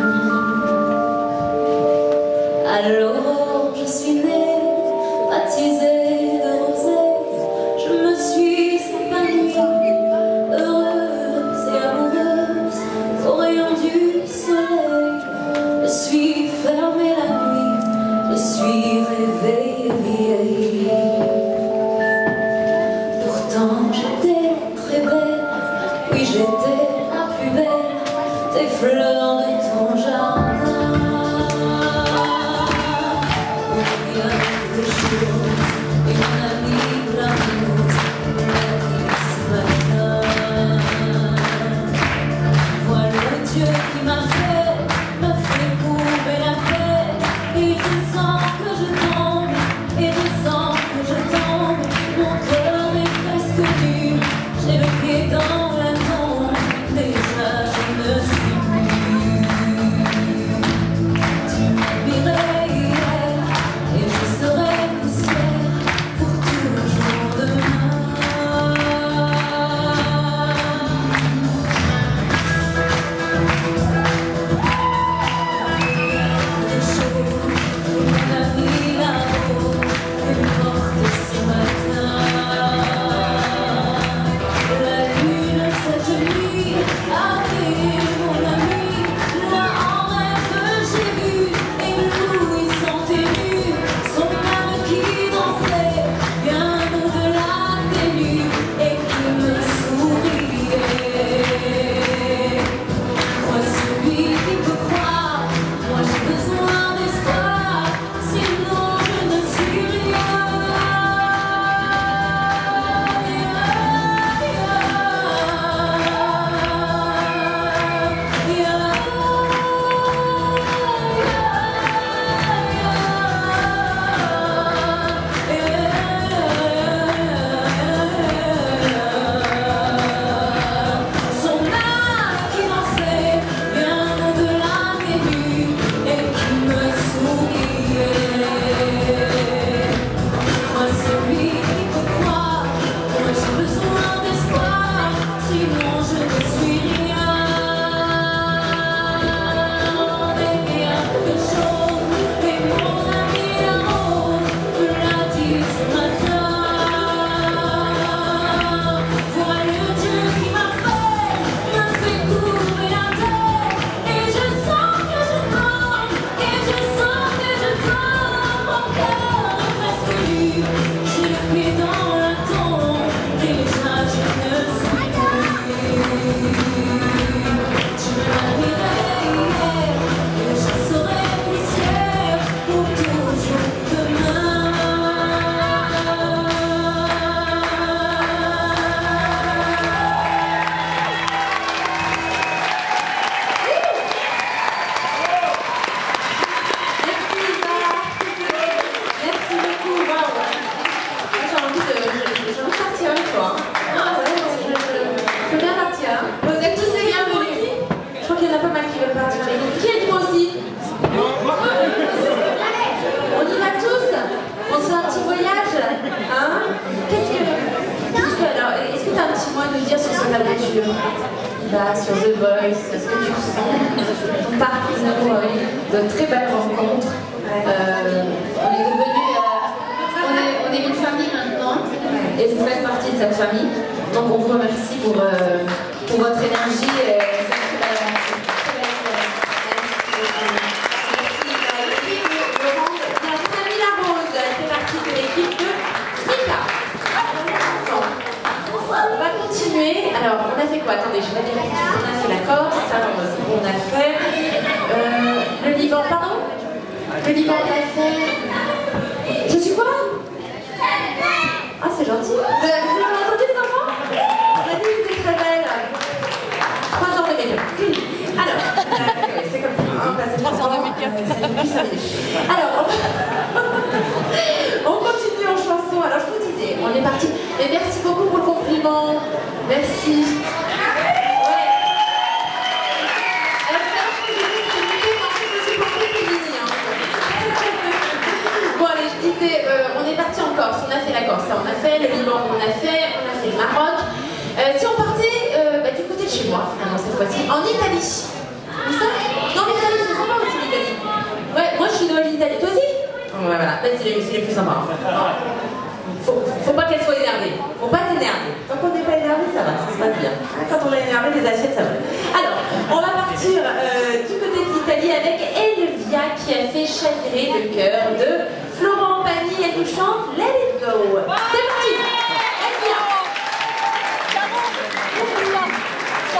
Speaker 4: Alors je suis née, baptisée de rosée. Je me suis épanouie, heureuse et amoureuse, au rayon du soleil. Je suis fermée la nuit, je suis réveillée vieille. j'étais la plus belle des fleurs de ton jardin. Il y a des choses et mon ami plein d'amour ce matin. Voilà le Dieu qui m'a fait, m'a fait courber la tête. Et je sens que je tombe, et je sens que je tombe. Mon cœur est presque nu, j'ai le pied dans la tombe. Déjà je ne suis plus. Tu m'admirais hier, et je serai poussière pour toujours demain. Des choses, mon ami là-haut est morte ce matin. La lune cette nuit a brillé mon ami. Là en rêve j'ai vu éblouissant et nu son âme qui dansait bien au-delà des nues et qui me souriait. Moi celui qui peut croire, moi j'ai besoin d'espoir, sinon je ne suis rien. Son âme qui dansait bien au-delà des nues et qui me souriait. Moi celui qui peut croire, moi j'ai besoin d'espoir, sinon je ne suis rien. Et bien de choses, et mon ami la rose me l'a dit ce matin. Voilà le Dieu qui m'a fait, m'a fait courber la tête. Et je sens que je tombe, et je sens que je tombe. Mon cœur est presque nu, j'ai le pied dans la tombe. Déjà je ne suis plus. Tu m'admirais hier, et je serai poussière pour toujours demain.
Speaker 1: Merci Lisa. Merci beaucoup. Waouh. J'ai envie de, je- j'ai envie de partir avec toi. Ah ouais, je, je, je veux bien partir. Vous êtes tous les bienvenus. Je crois qu'il y en a pas mal qui veulent partir avec nous. Qui a dit moi aussi? Allez, on y va tous. On se fait un petit voyage. Hein? Qu'est-ce que, qu'est-ce que alors, est-ce que tu as un petit mot à nous dire sur cette aventure? Là, sur The Voice, est-ce que tu ressens ton parcours de très belles rencontres?
Speaker 12: Euh, on est devenu, euh, on, est, on est une famille maintenant et vous faites partie de cette famille. Donc on vous remercie pour, euh, pour votre énergie et cette très belle aventure. Très belle aventure.
Speaker 1: Notre amie La Rose, elle fait partie de l'équipe de Mika. On va continuer. Alors, on a fait quoi? Attendez, je vais dire. On a fait la Corse, on a fait euh, le Liban, pardon? Le Liban, on a fait. Je suis quoi? Ah, c'est gentil. Vous avez vous avez entendu les enfants? On a dit que c'était très belle. Trois heures de make-up. Alors, euh, c'est comme ça. Hein, passer trois heures de make-up. Ça nous pousse à aller. Alors, on... on continue en chanson. Alors, je vous disais, on est parti. Et merci beaucoup pour le compliment. Merci. Ouais. Alors, tout à l'heure, je vous disais que c'était une parce que je suis portée féminine. Hein. Bon, allez, je disais, euh, on est parti en Corse. On a fait la Corse. On a fait le Liban. On a fait, on a fait le Maroc. Euh, si on partait euh, bah, du côté de chez moi, finalement, cette fois-ci, en Italie. Où ça? Non, mais l'Italie, c'est sympa aussi, l'Italie. Ouais, moi, je suis d'origine d'Italie. Toi aussi? Ouais, voilà. Ben, c'est les, les plus sympas. En fait. Faut, faut pas qu'elle soit énervée. Faut pas s'énerver. Tant qu'on n'est pas énervé, ça va, ça se passe bien. Quand on est énervé, les assiettes, ça va. Alors, on va partir euh, du côté de l'Italie avec Elvia qui a fait chavirer le cœur de Florent Pagny. Elle nous chante Let It Go. C'est parti. Elvia.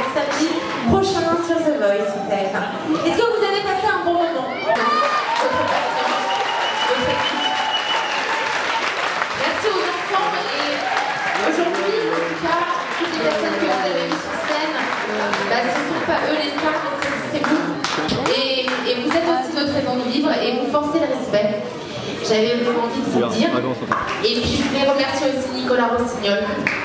Speaker 1: samedi prochain sur The Voice sur T F un. Est-ce que vous avez passé un bon moment? Merci aux enfants et aujourd'hui, en tout cas, toutes les personnes que vous avez vues sur scène, bah, ce ne sont pas eux les stars, c'est vous. Et, et vous êtes aussi notre raison de vivre et vous forcez le respect. J'avais vraiment envie de vous le dire. Et puis je voulais remercier aussi Nicolas Rossignol.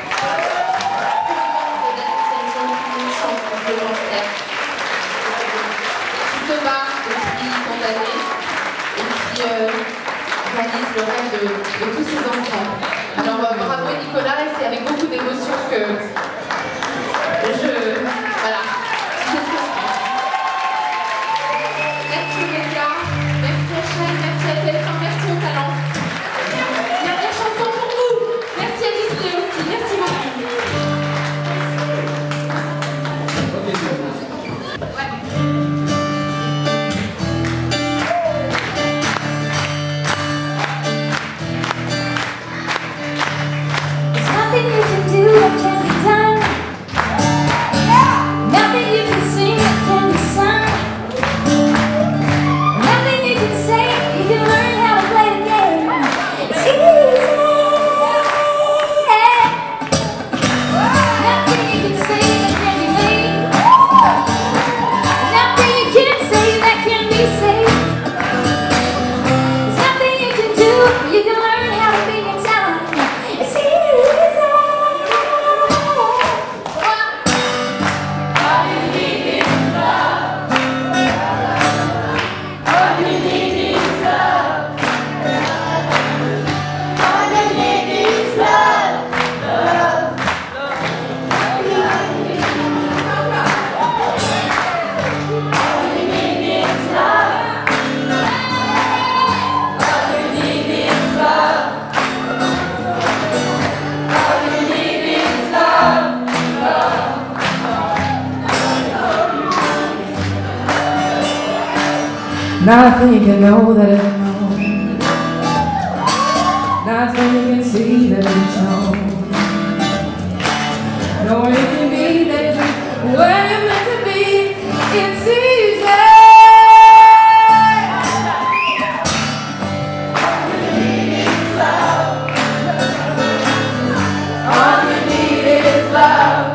Speaker 1: Qui se bat depuis tant d'années et qui euh, réalise le rêve de, de tous ses enfants. Alors euh, bravo Nicolas, et c'est avec beaucoup d'émotion que je... Voilà. Merci Média, merci à Chaîne, merci à T F un, merci au talent. Dernière chanson pour vous. Merci à Disney aussi, merci beaucoup.
Speaker 13: Nothing you can do that can be done. Nothing you can sing that can be sung. Nothing you can say, you can learn how to play the game. It's easy. Nothing you can say that can be made. Nothing you can say that can be saved. There's nothing you can do, you can learn how to be in time. It's easy.
Speaker 4: Nothing you can know that isn't known. Nothing you can see that isn't shown. Nor you can be that you where you're meant to be. It's easy. All you need is love. All you need is love.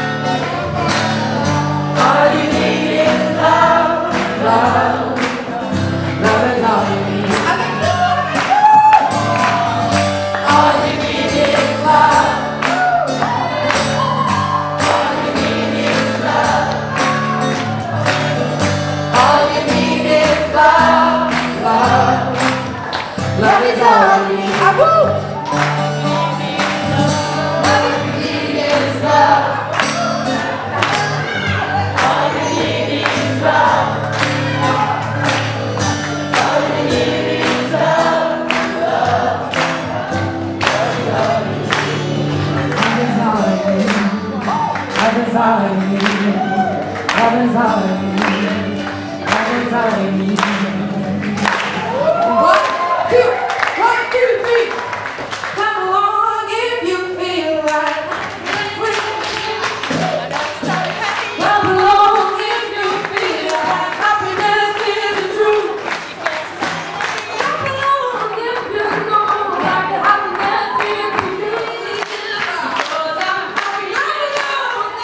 Speaker 4: All you need is love. Love.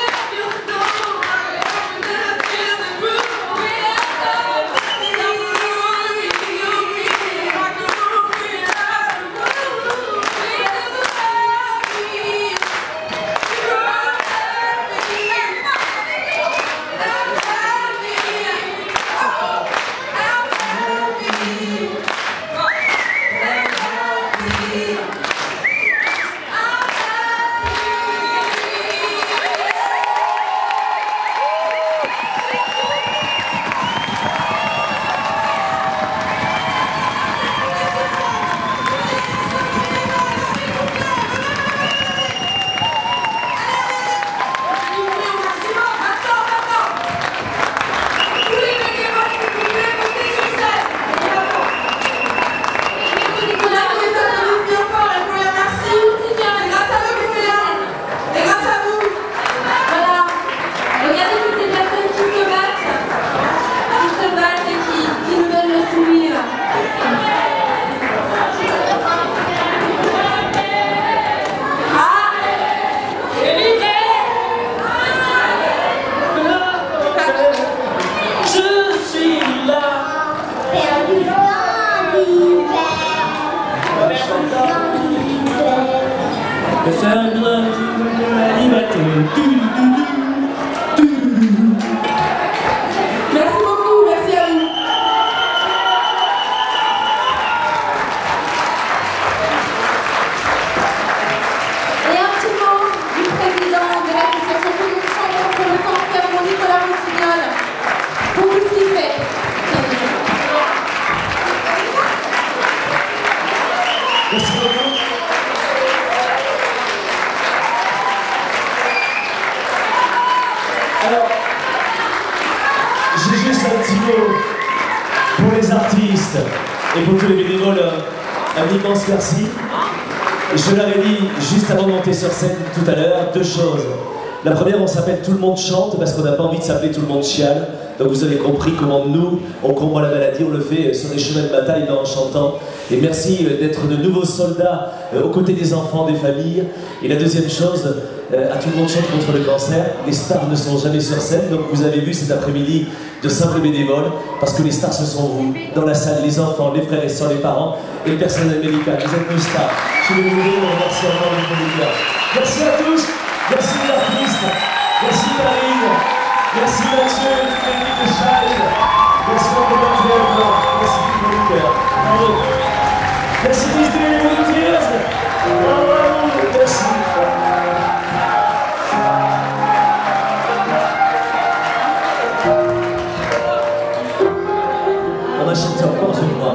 Speaker 13: We're
Speaker 14: Sandra, animateur.
Speaker 1: Merci beaucoup, merci à vous. Et un petit mot du président de l'association Communication contre le cancer, mon Nicolas Rossignol, pour tout ce qu'il fait.
Speaker 14: Merci beaucoup. Alors, j'ai juste un petit mot pour les artistes et pour tous les bénévoles, un, un immense merci. Je leur ai dit juste avant de monter sur scène tout à l'heure deux choses. La première, on s'appelle Tout le monde chante parce qu'on n'a pas envie de s'appeler Tout le monde chiale. Donc vous avez compris comment nous, on combat la maladie, on le fait sur les chemins de bataille en chantant. Et merci d'être de nouveaux soldats aux côtés des enfants, des familles. Et la deuxième chose, à Tout le monde chante contre le cancer, les stars ne sont jamais sur scène. Donc vous avez vu cet après-midi de simples bénévoles, parce que les stars ce sont vous, dans la salle, les enfants, les frères et sœurs, les parents et le personnel médical. Vous êtes nos stars. Je vais vous remercier encore une fois. Merci à tous. Merci l'artiste, merci Karine, merci Mathieu, toute l'équipe de Shine, merci encore Mathieu, merci pour le cœur. Merci Disney, volunteers, oh, merci. On a chanté encore, je crois.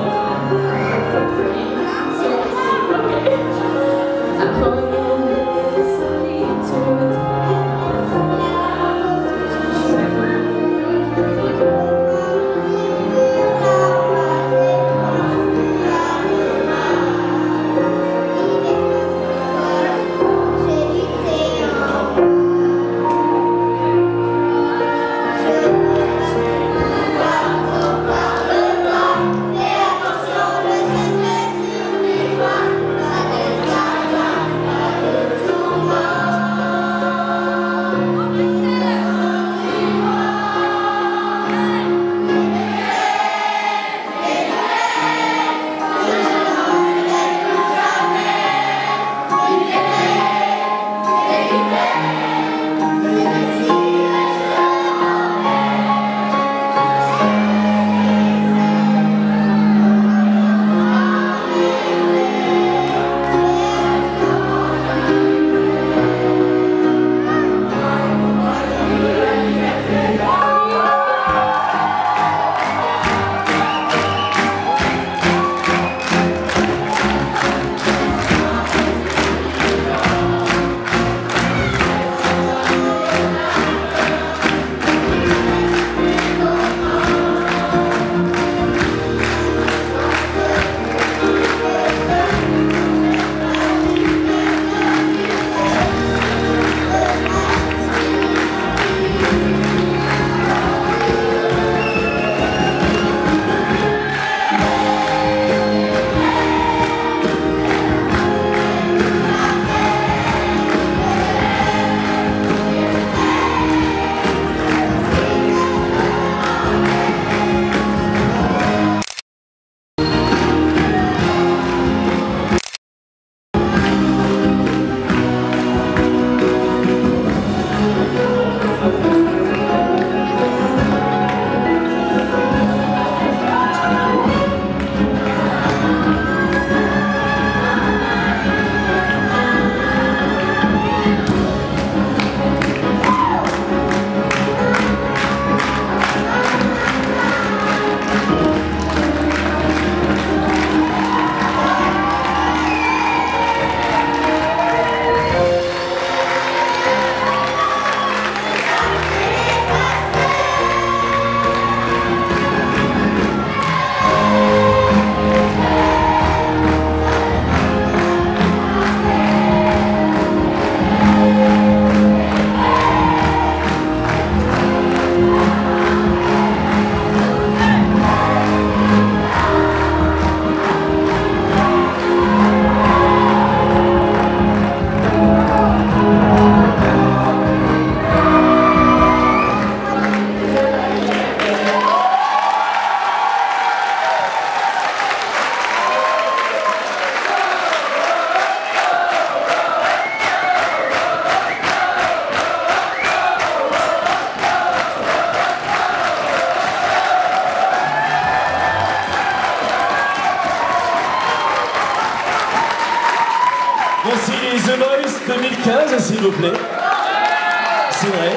Speaker 14: quinze, s'il vous plaît. C'est vrai.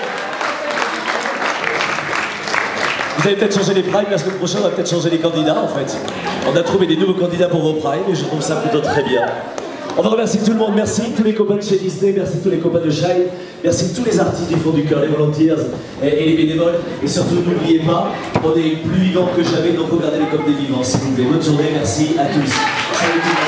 Speaker 14: Vous allez peut-être changer les primes, la semaine prochaine on va peut-être changer les candidats en fait. On a trouvé des nouveaux candidats pour vos primes et je trouve ça plutôt très bien. On va remercier tout le monde, merci tous les copains de chez Disney, merci tous les copains de Shine, merci tous les artistes du fond du cœur, les volunteers et, et les bénévoles. Et surtout n'oubliez pas, on est plus vivants que jamais, donc regardez-les comme des vivants s'il vous plaît. Bonne journée, merci à tous. Salut tout le monde.